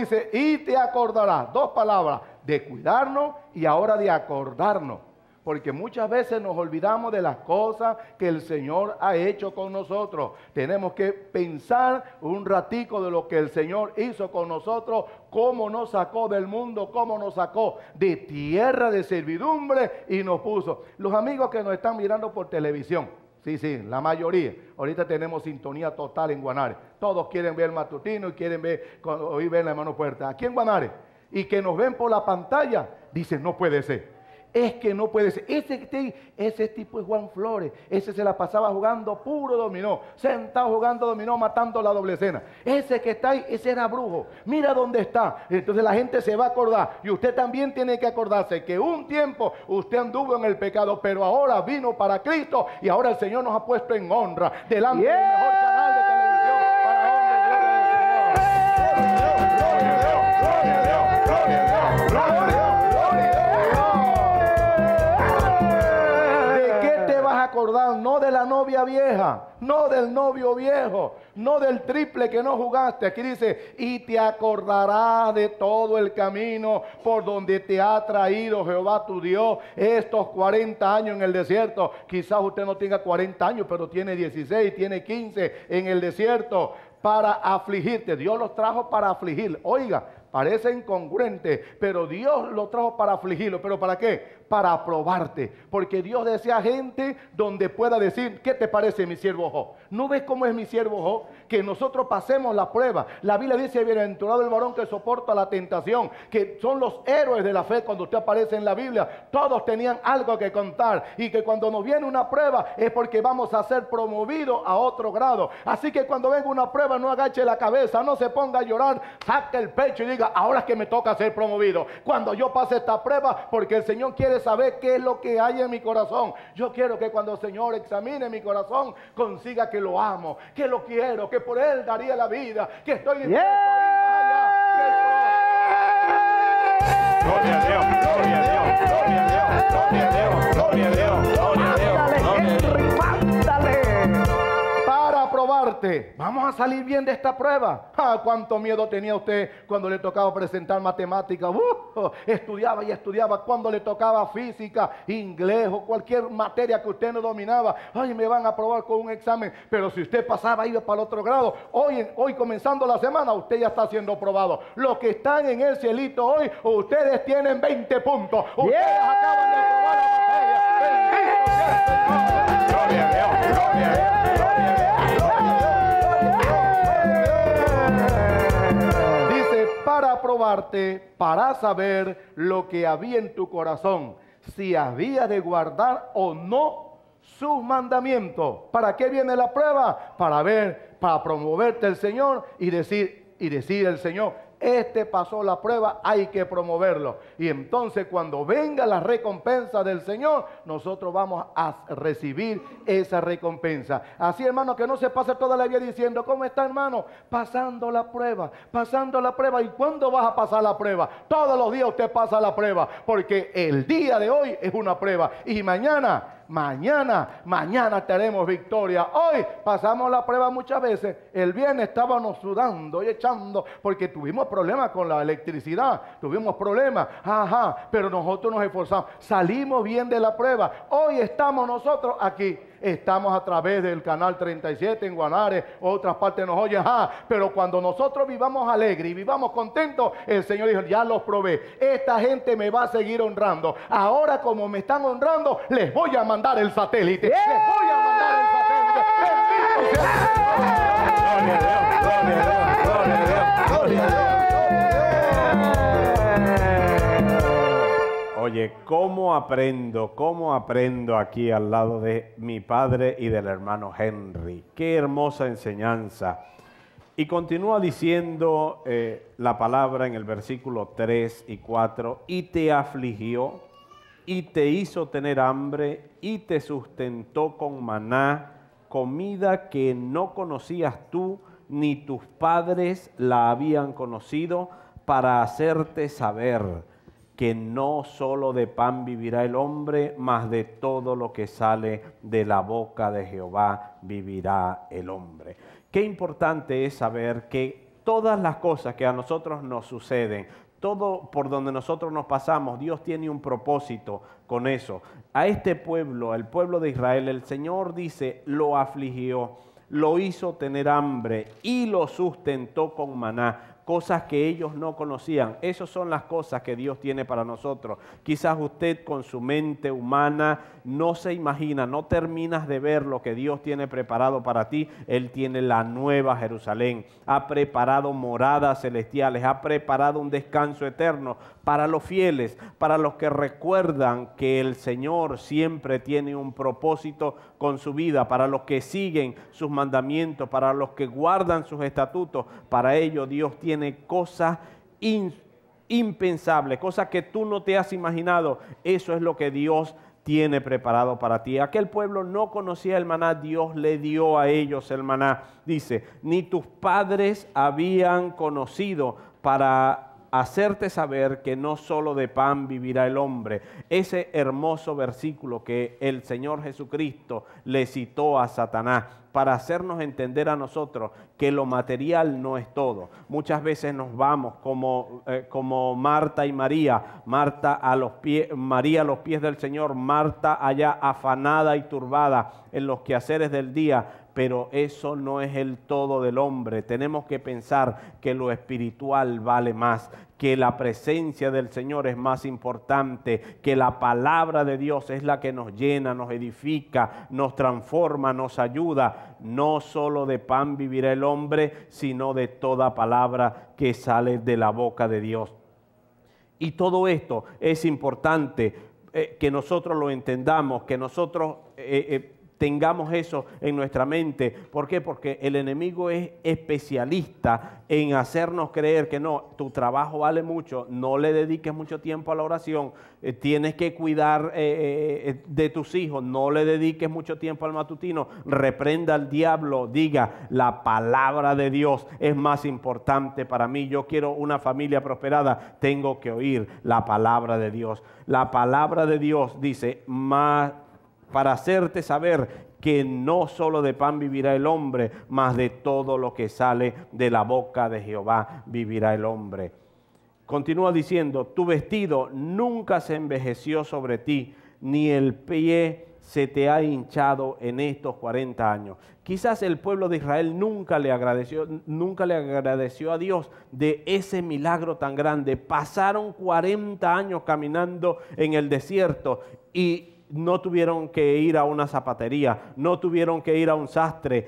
dice, y te acordarás. Dos palabras, de cuidarnos y ahora de acordarnos. Porque muchas veces nos olvidamos de las cosas que el Señor ha hecho con nosotros. Tenemos que pensar un ratico de lo que el Señor hizo con nosotros, cómo nos sacó del mundo, cómo nos sacó de tierra de servidumbre y nos puso. Los amigos que nos están mirando por televisión, sí, la mayoría. Ahorita tenemos sintonía total en Guanare. Todos quieren ver el matutino y quieren oír ver la hermano Puerta. Aquí en Guanare. Y que nos ven por la pantalla, dicen, no puede ser. Es que no puede ser. Ese tipo es Juan Flores. Ese se la pasaba jugando puro dominó. Sentado jugando dominó, matando la doble cena. Ese que está ahí, ese era brujo. Mira dónde está. Entonces la gente se va a acordar. Y usted también tiene que acordarse que un tiempo usted anduvo en el pecado, pero ahora vino para Cristo y ahora el Señor nos ha puesto en honra delante del mejor canal de televisión para honra y gloria del Señor. Gloria a Dios, gloria a Dios, gloria a Dios, gloria a Dios. Acordar, no de la novia vieja, no del novio viejo, no del triple que no jugaste. Aquí dice, y te acordarás de todo el camino por donde te ha traído Jehová tu Dios estos 40 años en el desierto. Quizás usted no tenga 40 años, pero tiene 16, tiene 15 en el desierto para afligirte. Dios los trajo para afligir. Oiga, parece incongruente, pero Dios lo trajo para afligirlo. ¿Pero para qué? Para probarte. Porque Dios desea gente donde pueda decir, ¿qué te parece mi siervo Job? ¿No ves cómo es mi siervo Job? Que nosotros pasemos la prueba. La Biblia dice, bienaventurado el varón que soporta la tentación, que son los héroes de la fe cuando usted aparece en la Biblia. Todos tenían algo que contar y que cuando nos viene una prueba es porque vamos a ser promovidos a otro grado. Así que cuando venga una prueba no agache la cabeza, no se ponga a llorar, saque el pecho y diga, ahora es que me toca ser promovido. Cuando yo pase esta prueba, porque el Señor quiere saber qué es lo que hay en mi corazón. Yo quiero que cuando el Señor examine mi corazón, consiga que lo amo, que lo quiero, que por Él daría la vida, que estoy dispuesto a ir más allá. Gloria a Dios, gloria a Dios, gloria a Dios, gloria a Dios, gloria a Dios, gloria a Dios, gloria a Dios. Para probarte, vamos a salir bien de esta prueba. Cuánto miedo tenía usted cuando le tocaba presentar matemáticas. Estudiaba y estudiaba. Cuando le tocaba física, inglés o cualquier materia que usted no dominaba. Ay, me van a probar con un examen. Pero si usted pasaba, iba para el otro grado. Hoy comenzando la semana, usted ya está siendo probado. Los que están en el cielito hoy, ustedes tienen 20 puntos. Ustedes acaban de probar la materia. Bendito sea el Señor. Gloria a Dios, gloria a Dios. Para probarte, para saber lo que había en tu corazón, si había de guardar o no sus mandamientos. ¿Para qué viene la prueba? Para ver, para promoverte el Señor y decir el Señor, este pasó la prueba, hay que promoverlo. Y entonces cuando venga la recompensa del Señor, nosotros vamos a recibir esa recompensa. Así, hermano, que no se pase toda la vida diciendo, ¿cómo está, hermano? Pasando la prueba, pasando la prueba. ¿Y cuándo vas a pasar la prueba? Todos los días usted pasa la prueba, porque el día de hoy es una prueba. Y mañana tenemos victoria. Hoy pasamos la prueba muchas veces. El viernes estábamos sudando y echando porque tuvimos problemas con la electricidad, tuvimos problemas, pero nosotros nos esforzamos, salimos bien de la prueba. Hoy estamos nosotros aquí. Estamos a través del canal 37 en Guanare, otras partes nos oyen, pero cuando nosotros vivamos alegres y vivamos contentos, el Señor dijo, ya los probé, esta gente me va a seguir honrando. Ahora como me están honrando, les voy a mandar el satélite, les voy a mandar el satélite. Bendito sea el Señor. Gloria a Dios, gloria a Dios, gloria a Dios, gloria a Dios. Oye, ¿cómo aprendo aquí al lado de mi padre y del hermano Henry? Qué hermosa enseñanza. Y continúa diciendo la palabra en el versículo 3 y 4, y te afligió, y te hizo tener hambre, y te sustentó con maná, comida que no conocías tú, ni tus padres la habían conocido, para hacerte saber que no solo de pan vivirá el hombre, mas de todo lo que sale de la boca de Jehová vivirá el hombre. Qué importante es saber que todas las cosas que a nosotros nos suceden, todo por donde nosotros nos pasamos, Dios tiene un propósito con eso. A este pueblo, el pueblo de Israel, el Señor dice, lo afligió, lo hizo tener hambre y lo sustentó con maná. Cosas que ellos no conocían. Esas son las cosas que Dios tiene para nosotros. Quizás usted con su mente humana no se imagina, no terminas de ver lo que Dios tiene preparado para ti. Él tiene la nueva Jerusalén, ha preparado moradas celestiales, ha preparado un descanso eterno para los fieles, para los que recuerdan que el Señor siempre tiene un propósito con su vida, para los que siguen sus mandamientos, para los que guardan sus estatutos. Para ello Dios tiene cosas impensables, cosas que tú no te has imaginado. Eso es lo que Dios tiene preparado para ti. Aquel pueblo no conocía el maná, Dios le dio a ellos el maná. Dice, ni tus padres habían conocido, para hacerte saber que no solo de pan vivirá el hombre. Ese hermoso versículo que el Señor Jesucristo le citó a Satanás para hacernos entender a nosotros que lo material no es todo. Muchas veces nos vamos como Marta y María, María a los pies del Señor, Marta allá afanada y turbada en los quehaceres del día. Pero eso no es el todo del hombre. Tenemos que pensar que lo espiritual vale más, que la presencia del Señor es más importante, que la palabra de Dios es la que nos llena, nos edifica, nos transforma, nos ayuda. No solo de pan vivirá el hombre, sino de toda palabra que sale de la boca de Dios. Y todo esto es importante que nosotros lo entendamos, que nosotros tengamos eso en nuestra mente. ¿Por qué? Porque el enemigo es especialista en hacernos creer que no, tu trabajo vale mucho, no le dediques mucho tiempo a la oración, tienes que cuidar de tus hijos, no le dediques mucho tiempo al matutino, reprenda al diablo, diga, la palabra de Dios es más importante para mí, yo quiero una familia prosperada, tengo que oír la palabra de Dios. La palabra de Dios dice, para hacerte saber que no solo de pan vivirá el hombre, mas de todo lo que sale de la boca de Jehová vivirá el hombre. Continúa diciendo, tu vestido nunca se envejeció sobre ti, ni el pie se te ha hinchado en estos 40 años. Quizás el pueblo de Israel nunca le agradeció a Dios de ese milagro tan grande. Pasaron 40 años caminando en el desierto y no tuvieron que ir a una zapatería, no tuvieron que ir a un sastre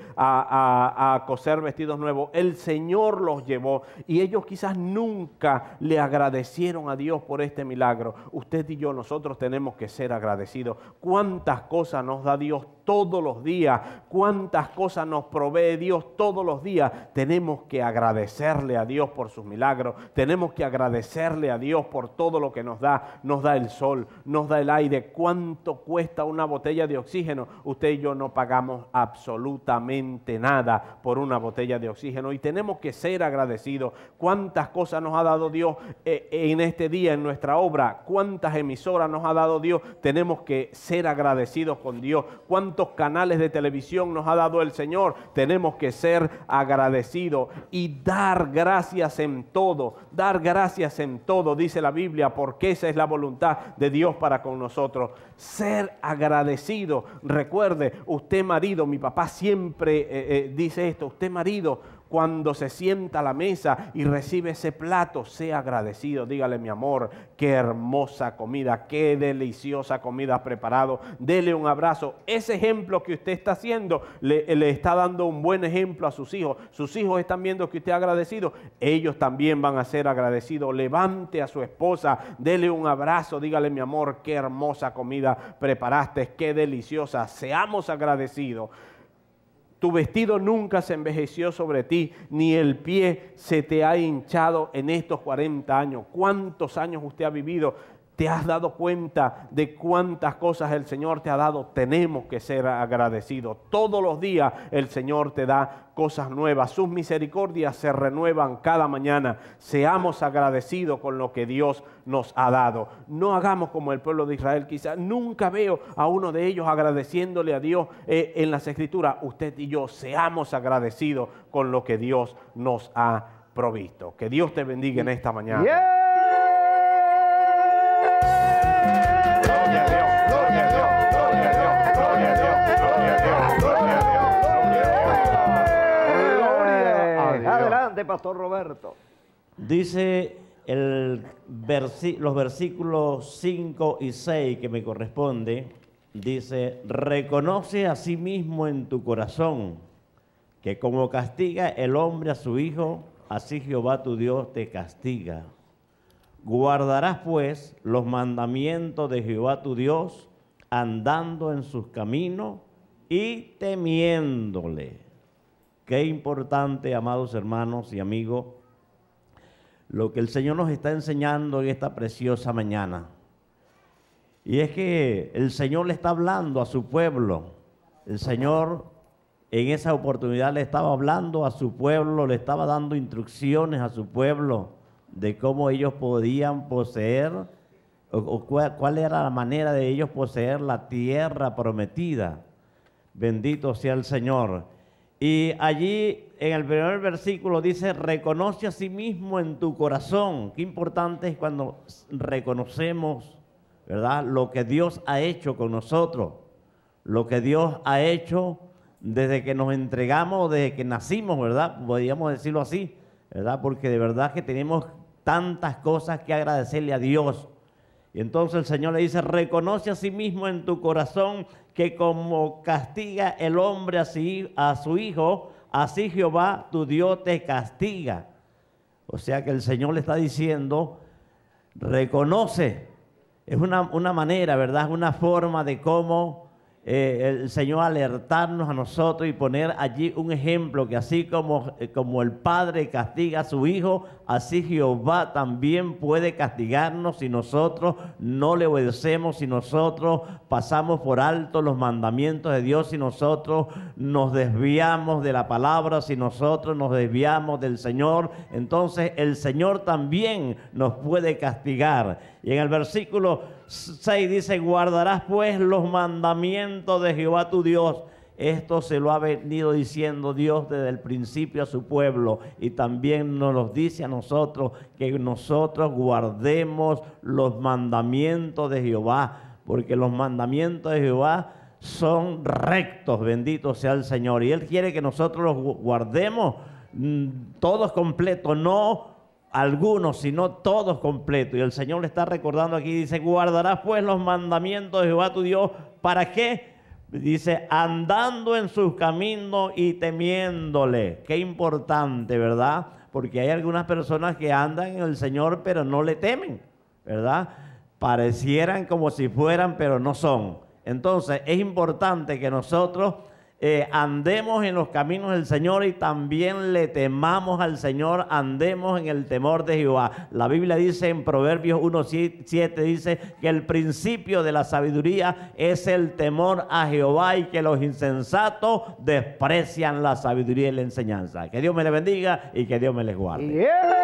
a coser vestidos nuevos. El Señor los llevó y ellos quizás nunca le agradecieron a Dios por este milagro. Usted y yo, nosotros tenemos que ser agradecidos. ¿Cuántas cosas nos da Dios todos los días? ¿Cuántas cosas nos provee Dios todos los días? Tenemos que agradecerle a Dios por sus milagros. Tenemos que agradecerle a Dios por todo lo que nos da. Nos da el sol, nos da el aire. ¿Cuánto cuesta una botella de oxígeno? Usted y yo no pagamos absolutamente nada por una botella de oxígeno y tenemos que ser agradecidos. ¿Cuántas cosas nos ha dado Dios en este día en nuestra obra? ¿Cuántas emisoras nos ha dado Dios? Tenemos que ser agradecidos con Dios. ¿Cuántos canales de televisión nos ha dado el Señor? Tenemos que ser agradecidos y dar gracias en todo. Dar gracias en todo, dice la Biblia, porque esa es la voluntad de Dios para con nosotros. Ser agradecido. Recuerde, usted marido, mi papá siempre dice esto, usted marido, cuando se sienta a la mesa y recibe ese plato, sea agradecido. Dígale, mi amor, qué hermosa comida, qué deliciosa comida has preparado. Dele un abrazo. Ese ejemplo que usted está haciendo, le está dando un buen ejemplo a sus hijos. Sus hijos están viendo que usted es agradecido. Ellos también van a ser agradecidos. Levante a su esposa, dele un abrazo. Dígale, mi amor, qué hermosa comida preparaste, qué deliciosa. Seamos agradecidos. Tu vestido nunca se envejeció sobre ti, ni el pie se te ha hinchado en estos 40 años. ¿Cuántos años usted ha vivido? ¿Te has dado cuenta de cuántas cosas el Señor te ha dado? Tenemos que ser agradecidos. Todos los días el Señor te da cosas nuevas. Sus misericordias se renuevan cada mañana. Seamos agradecidos con lo que Dios nos ha dado. No hagamos como el pueblo de Israel. Quizás nunca veo a uno de ellos agradeciéndole a Dios en las Escrituras. Usted y yo seamos agradecidos con lo que Dios nos ha provisto. Que Dios te bendiga en esta mañana. ¡Yeah! Gloria a Dios, gloria a Dios, gloria a Dios, gloria a Dios, gloria a Dios, gloria a Dios, gloria a Dios. Adelante, Pastor Roberto. Dice los versículos 5 y 6 que me corresponde, dice, reconoce a sí mismo en tu corazón que como castiga el hombre a su hijo, así Jehová tu Dios te castiga. Guardarás pues los mandamientos de Jehová tu Dios, andando en sus caminos y temiéndole. Qué importante, amados hermanos y amigos, lo que el Señor nos está enseñando en esta preciosa mañana. Y es que el Señor le está hablando a su pueblo. El Señor en esa oportunidad le estaba hablando a su pueblo, le estaba dando instrucciones a su pueblo de cómo ellos podían poseer, o cuál era la manera de ellos poseer la tierra prometida. Bendito sea el Señor. Y allí en el primer versículo dice, reconoce a sí mismo en tu corazón. Qué importante es cuando reconocemos, ¿verdad?, lo que Dios ha hecho con nosotros, lo que Dios ha hecho desde que nos entregamos, desde que nacimos, ¿verdad? Podríamos decirlo así, ¿verdad? Porque de verdad que tenemos tantas cosas que agradecerle a Dios. Y entonces el Señor le dice, reconoce a sí mismo en tu corazón que como castiga el hombre a su hijo, así Jehová tu Dios te castiga. O sea que el Señor le está diciendo, reconoce. Es una manera, ¿verdad? Es una forma de cómo el Señor alertarnos a nosotros y poner allí un ejemplo que así como el Padre castiga a su Hijo, así Jehová también puede castigarnos si nosotros no le obedecemos, si nosotros pasamos por alto los mandamientos de Dios, si nosotros nos desviamos de la palabra, si nosotros nos desviamos del Señor, entonces el Señor también nos puede castigar. Y en el versículo 6 dice, guardarás pues los mandamientos de Jehová tu Dios. Esto se lo ha venido diciendo Dios desde el principio a su pueblo y también nos lo dice a nosotros, que nosotros guardemos los mandamientos de Jehová, porque los mandamientos de Jehová son rectos, bendito sea el Señor. Y Él quiere que nosotros los guardemos todos completos, no algunos, sino todos completos. Y el Señor le está recordando aquí, dice, guardarás pues los mandamientos de Jehová tu Dios. ¿Para qué? Dice, andando en sus caminos y temiéndole. Qué importante, ¿verdad? Porque hay algunas personas que andan en el Señor, pero no le temen, ¿verdad? Parecieran como si fueran, pero no son. Entonces, es importante que nosotros andemos en los caminos del Señor y también le temamos al Señor, andemos en el temor de Jehová. La Biblia dice en Proverbios 1:7, dice que el principio de la sabiduría es el temor a Jehová y que los insensatos desprecian la sabiduría y la enseñanza. Que Dios me les bendiga y que Dios me les guarde. Yeah.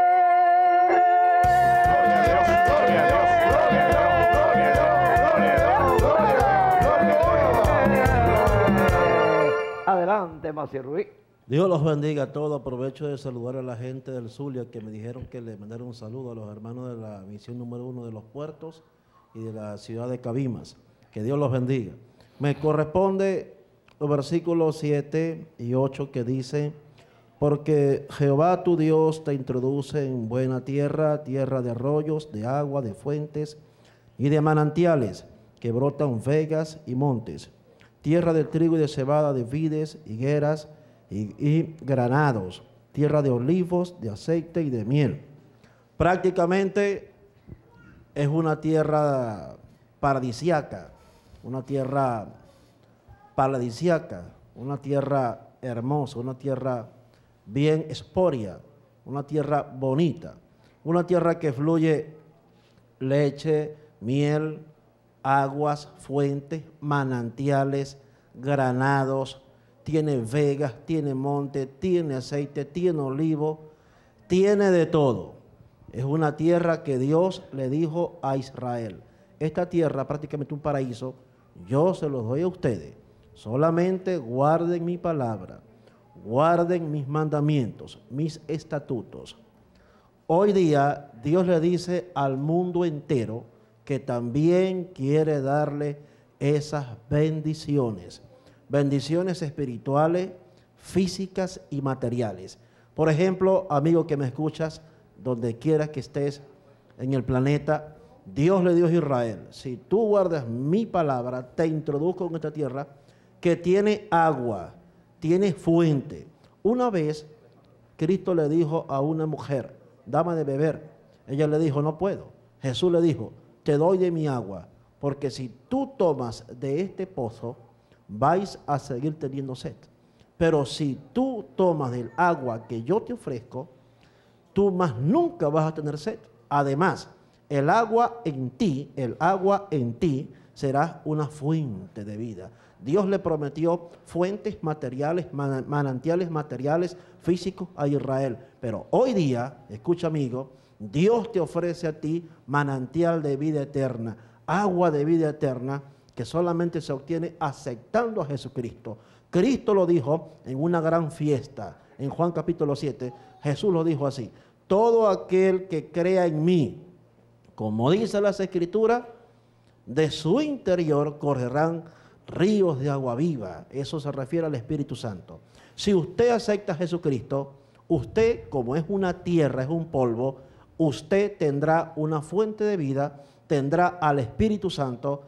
Adelante, Maciel Ruiz. Dios los bendiga a todos. Aprovecho de saludar a la gente del Zulia que me dijeron que le mandaron un saludo a los hermanos de la misión número 1 de los puertos y de la ciudad de Cabimas. Que Dios los bendiga. Me corresponde los versículos 7 y 8 que dice, porque Jehová tu Dios te introduce en buena tierra, tierra de arroyos, de agua, de fuentes y de manantiales, que brotan vegas y montes, tierra de trigo y de cebada, de vides, higueras y granados, tierra de olivos, de aceite y de miel. Prácticamente es una tierra paradisiaca, una tierra hermosa, una tierra bien esporia, una tierra bonita, una tierra que fluye leche, miel, aguas, fuentes, manantiales, granados, tiene vegas, tiene monte, tiene aceite, tiene olivo, tiene de todo. Es una tierra que Dios le dijo a Israel. Esta tierra, prácticamente un paraíso, yo se los doy a ustedes. Solamente guarden mi palabra, guarden mis mandamientos, mis estatutos. Hoy día Dios le dice al mundo entero que también quiere darle esas bendiciones, bendiciones espirituales, físicas y materiales. Por ejemplo, amigo que me escuchas, donde quiera que estés en el planeta, Dios le dijo a Israel: si tú guardas mi palabra, te introduzco en esta tierra que tiene agua, tiene fuente. Una vez Cristo le dijo a una mujer: dame de beber. Ella le dijo: no puedo. Jesús le dijo: te doy de mi agua, porque si tú tomas de este pozo, vais a seguir teniendo sed. Pero si tú tomas del agua que yo te ofrezco, tú más nunca vas a tener sed. Además, el agua en ti será una fuente de vida. Dios le prometió fuentes materiales, manantiales materiales, físicos a Israel. Pero hoy día, escucha amigo, Dios te ofrece a ti manantial de vida eterna, agua de vida eterna, que solamente se obtiene aceptando a Jesucristo. Cristo lo dijo en una gran fiesta, en Juan capítulo 7, Jesús lo dijo así: todo aquel que crea en mí, como dice las Escrituras, de su interior correrán ríos de agua viva. Eso se refiere al Espíritu Santo. Si usted acepta a Jesucristo, usted, como es una tierra, es un polvo, usted tendrá una fuente de vida, tendrá al Espíritu Santo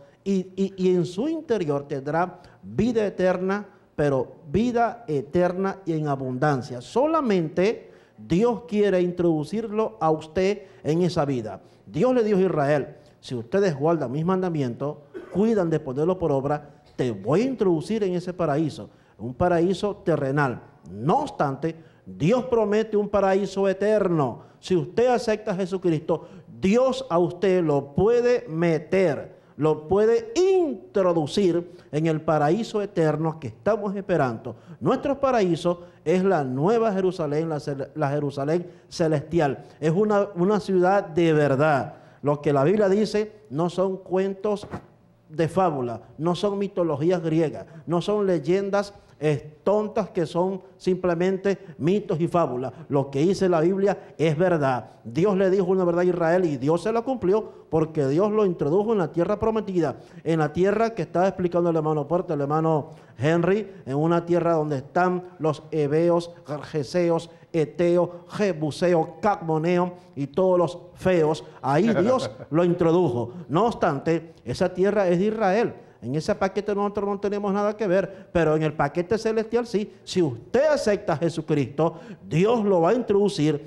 y en su interior tendrá vida eterna, pero vida eterna y en abundancia. Solamente Dios quiere introducirlo a usted en esa vida. Dios le dijo a Israel: si ustedes guardan mis mandamientos, cuidan de ponerlo por obra, te voy a introducir en ese paraíso, un paraíso terrenal. No obstante, Dios promete un paraíso eterno. Si usted acepta a Jesucristo, Dios a usted lo puede meter, lo puede introducir en el paraíso eterno que estamos esperando. Nuestro paraíso es la nueva Jerusalén, la Jerusalén celestial. Es una ciudad de verdad. Lo que la Biblia dice no son cuentos de fábula, no son mitologías griegas, no son leyendas tontas que son simplemente mitos y fábulas. Lo que dice la Biblia es verdad. Dios le dijo una verdad a Israel y Dios se la cumplió, porque Dios lo introdujo en la tierra prometida, en la tierra que estaba explicando el hermano Puerto, el hermano Henry, en una tierra donde están los heveos, gergeseos, eteos, jebuseos, cadmoneos y todos los feos. Ahí Dios lo introdujo. No obstante, esa tierra es de Israel. En ese paquete nosotros no tenemos nada que ver, pero en el paquete celestial sí. Si usted acepta a Jesucristo, Dios lo va a introducir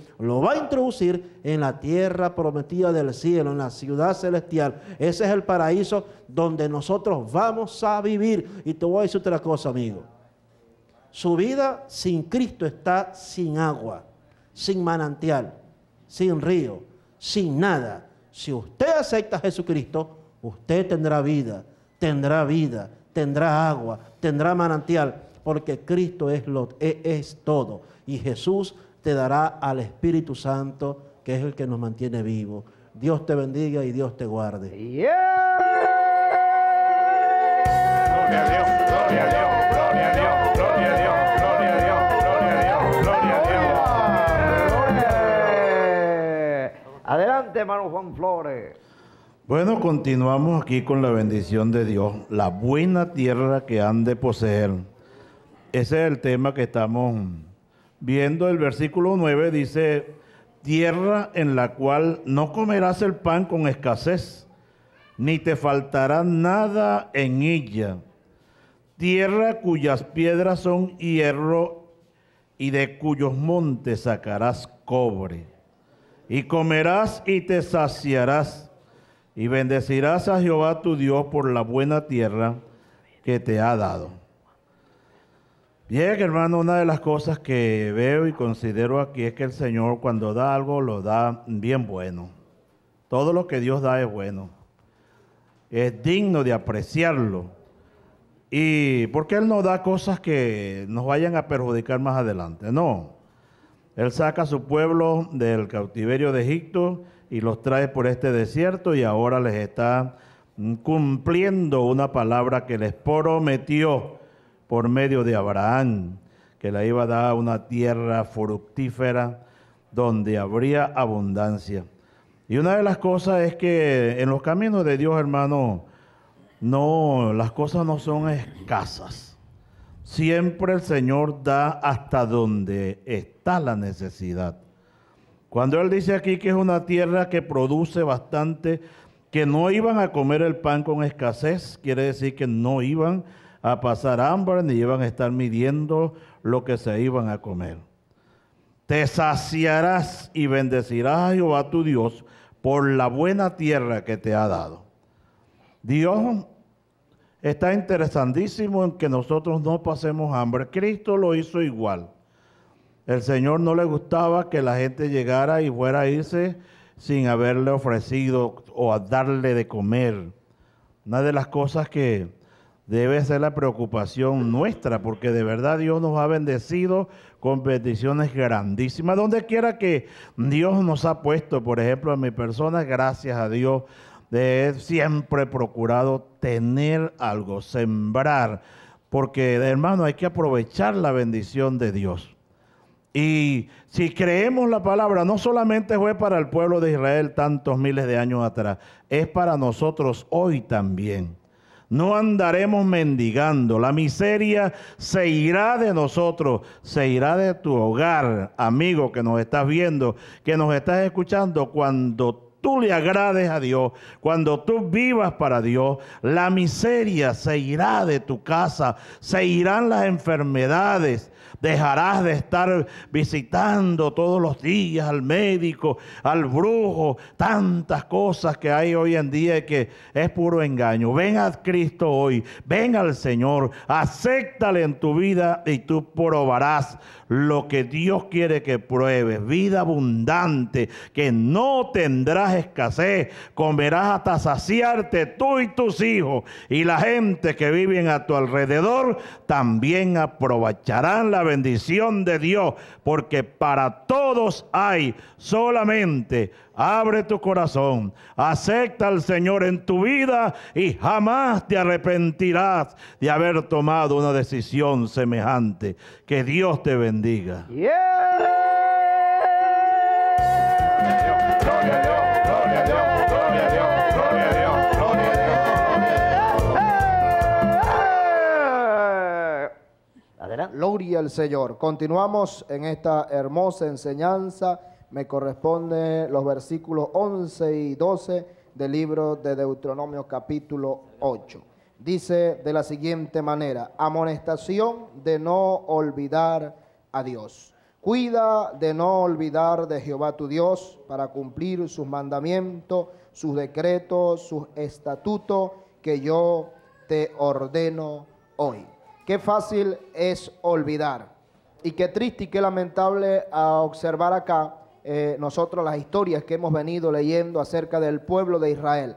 en la tierra prometida del cielo, en la ciudad celestial. Ese es el paraíso donde nosotros vamos a vivir. Y te voy a decir otra cosa, amigo. Su vida sin Cristo está sin agua, sin manantial, sin río, sin nada. Si usted acepta a Jesucristo, usted tendrá vida, tendrá agua, tendrá manantial, porque Cristo es todo. Y Jesús te dará al Espíritu Santo, que es el que nos mantiene vivos. Dios te bendiga y Dios te guarde. Yeah. Gloria a Dios, gloria a Dios, gloria a Dios, gloria a Dios, gloria a Dios, gloria a Dios, gloria a Dios. Adelante, hermano Juan Flores. Bueno, continuamos aquí con la bendición de Dios, la buena tierra que han de poseer. Ese es el tema que estamos viendo. El versículo 9 dice: tierra en la cual no comerás el pan con escasez, ni te faltará nada en ella. Tierra cuyas piedras son hierro y de cuyos montes sacarás cobre. Y comerás y te saciarás. Y bendecirás a Jehová tu Dios por la buena tierra que te ha dado. Bien, hermano, una de las cosas que veo y considero aquí es que el Señor, cuando da algo, lo da bien bueno. Todo lo que Dios da es bueno. Es digno de apreciarlo. Y porque Él no da cosas que nos vayan a perjudicar más adelante. No. Él saca a su pueblo del cautiverio de Egipto y los trae por este desierto, y ahora les está cumpliendo una palabra que les prometió por medio de Abraham, que le iba a dar una tierra fructífera donde habría abundancia. Y una de las cosas es que en los caminos de Dios, hermano, no, las cosas no son escasas. Siempre el Señor da hasta donde está la necesidad. Cuando Él dice aquí que es una tierra que produce bastante, que no iban a comer el pan con escasez, quiere decir que no iban a pasar hambre ni iban a estar midiendo lo que se iban a comer. Te saciarás y bendecirás a Jehová tu Dios por la buena tierra que te ha dado. Dios está interesadísimo en que nosotros no pasemos hambre. Cristo lo hizo igual. El Señor no le gustaba que la gente llegara y fuera a irse sin haberle ofrecido o a darle de comer. Una de las cosas que debe ser la preocupación nuestra, porque de verdad Dios nos ha bendecido con bendiciones grandísimas. Donde quiera que Dios nos ha puesto, por ejemplo, a mi persona, gracias a Dios, siempre he procurado tener algo, sembrar, porque hermano hay que aprovechar la bendición de Dios. Y si creemos la palabra, no solamente fue para el pueblo de Israel tantos miles de años atrás, es para nosotros hoy también. No andaremos mendigando, la miseria se irá de nosotros, se irá de tu hogar, amigo que nos estás viendo, que nos estás escuchando, cuando tú le agrades a Dios, cuando tú vivas para Dios, la miseria se irá de tu casa, se irán las enfermedades. Dejarás de estar visitando todos los días al médico, al brujo, tantas cosas que hay hoy en día que es puro engaño. Ven a Cristo hoy, ven al Señor, acéptale en tu vida y tú probarás lo que Dios quiere que pruebes, vida abundante, que no tendrás escasez, comerás hasta saciarte tú y tus hijos, y la gente que viven a tu alrededor también aprovecharán la bendición de Dios, porque para todos hay. Solamente abre tu corazón, acepta al Señor en tu vida y jamás te arrepentirás de haber tomado una decisión semejante. Que Dios te bendiga. Yeah. Gloria a Dios, gloria a Dios, gloria a Dios, gloria a Dios, gloria a Dios. Adelante. Gloria al Señor. Continuamos en esta hermosa enseñanza. Me corresponde los versículos 11 y 12 del libro de Deuteronomio capítulo 8. Dice de la siguiente manera: amonestación de no olvidar a Dios. Cuida de no olvidar de Jehová tu Dios para cumplir sus mandamientos, sus decretos, sus estatutos que yo te ordeno hoy. Qué fácil es olvidar y qué triste y qué lamentable a observar acá nosotros las historias que hemos venido leyendo acerca del pueblo de Israel,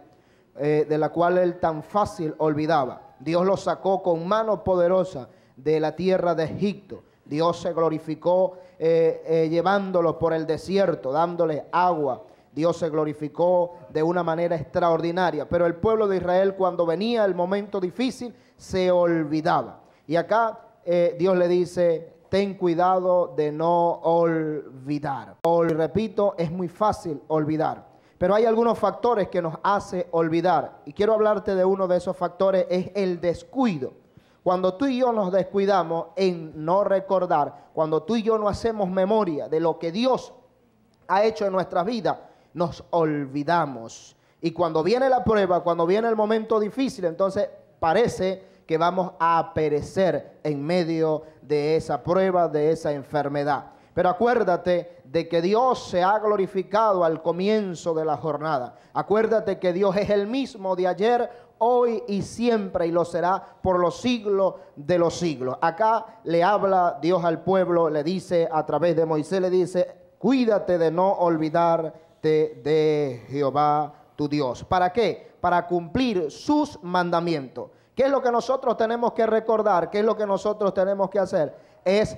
de la cual él tan fácil olvidaba. Dios los sacó con mano poderosa de la tierra de Egipto. Dios se glorificó llevándolos por el desierto, dándoles agua. Dios se glorificó de una manera extraordinaria. Pero el pueblo de Israel, cuando venía el momento difícil, se olvidaba. Y acá Dios le dice: ten cuidado de no olvidar. Repito, es muy fácil olvidar. Pero hay algunos factores que nos hace olvidar. Y quiero hablarte de uno de esos factores, es el descuido. Cuando tú y yo nos descuidamos en no recordar, cuando tú y yo no hacemos memoria de lo que Dios ha hecho en nuestras vidas, nos olvidamos. Y cuando viene la prueba, cuando viene el momento difícil, entonces parece que vamos a perecer en medio de esa prueba, de esa enfermedad. Pero acuérdate de que Dios se ha glorificado al comienzo de la jornada. Acuérdate que Dios es el mismo de ayer, hoy y siempre, y lo será por los siglos de los siglos. Acá le habla Dios al pueblo, le dice a través de Moisés, le dice: cuídate de no olvidarte de Jehová tu Dios. ¿Para qué? Para cumplir sus mandamientos. ¿Qué es lo que nosotros tenemos que recordar? ¿Qué es lo que nosotros tenemos que hacer? Es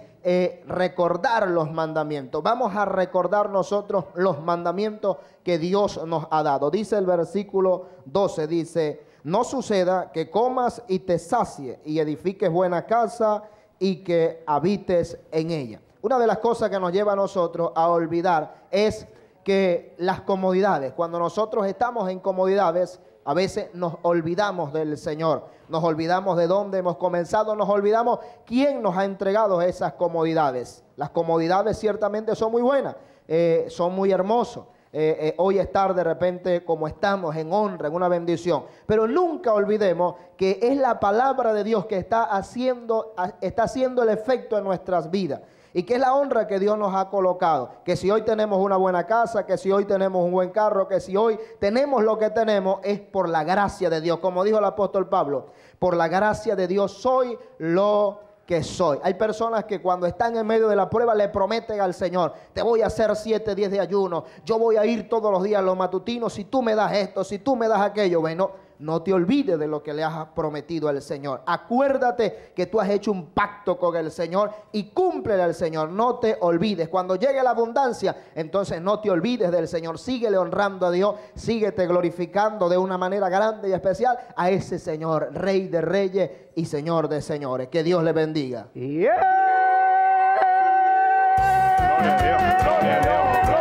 recordar los mandamientos. Vamos a recordar nosotros los mandamientos que Dios nos ha dado. Dice el versículo 12, dice: no suceda que comas y te sacies y edifiques buena casa y que habites en ella. Una de las cosas que nos lleva a nosotros a olvidar es que las comodidades, cuando nosotros estamos en comodidades, a veces nos olvidamos del Señor, nos olvidamos de dónde hemos comenzado, nos olvidamos quién nos ha entregado esas comodidades. Las comodidades ciertamente son muy buenas, son muy hermosos. Hoy estar de repente como estamos, en honra, en una bendición. Pero nunca olvidemos que es la palabra de Dios que está haciendo el efecto en nuestras vidas. Y que es la honra que Dios nos ha colocado. Que si hoy tenemos una buena casa, que si hoy tenemos un buen carro, que si hoy tenemos lo que tenemos, es por la gracia de Dios. Como dijo el apóstol Pablo, por la gracia de Dios soy lo que soy. Hay personas que cuando están en medio de la prueba le prometen al Señor: te voy a hacer 7 días de ayuno, yo voy a ir todos los días a los matutinos, si tú me das esto, si tú me das aquello. Bueno, no te olvides de lo que le has prometido al Señor. Acuérdate que tú has hecho un pacto con el Señor y cúmplele al Señor. No te olvides. Cuando llegue la abundancia, entonces no te olvides del Señor. Síguele honrando a Dios. Síguete glorificando de una manera grande y especial a ese Señor, Rey de Reyes y Señor de Señores. Que Dios le bendiga. Yeah. Gloria a Dios, gloria a Dios.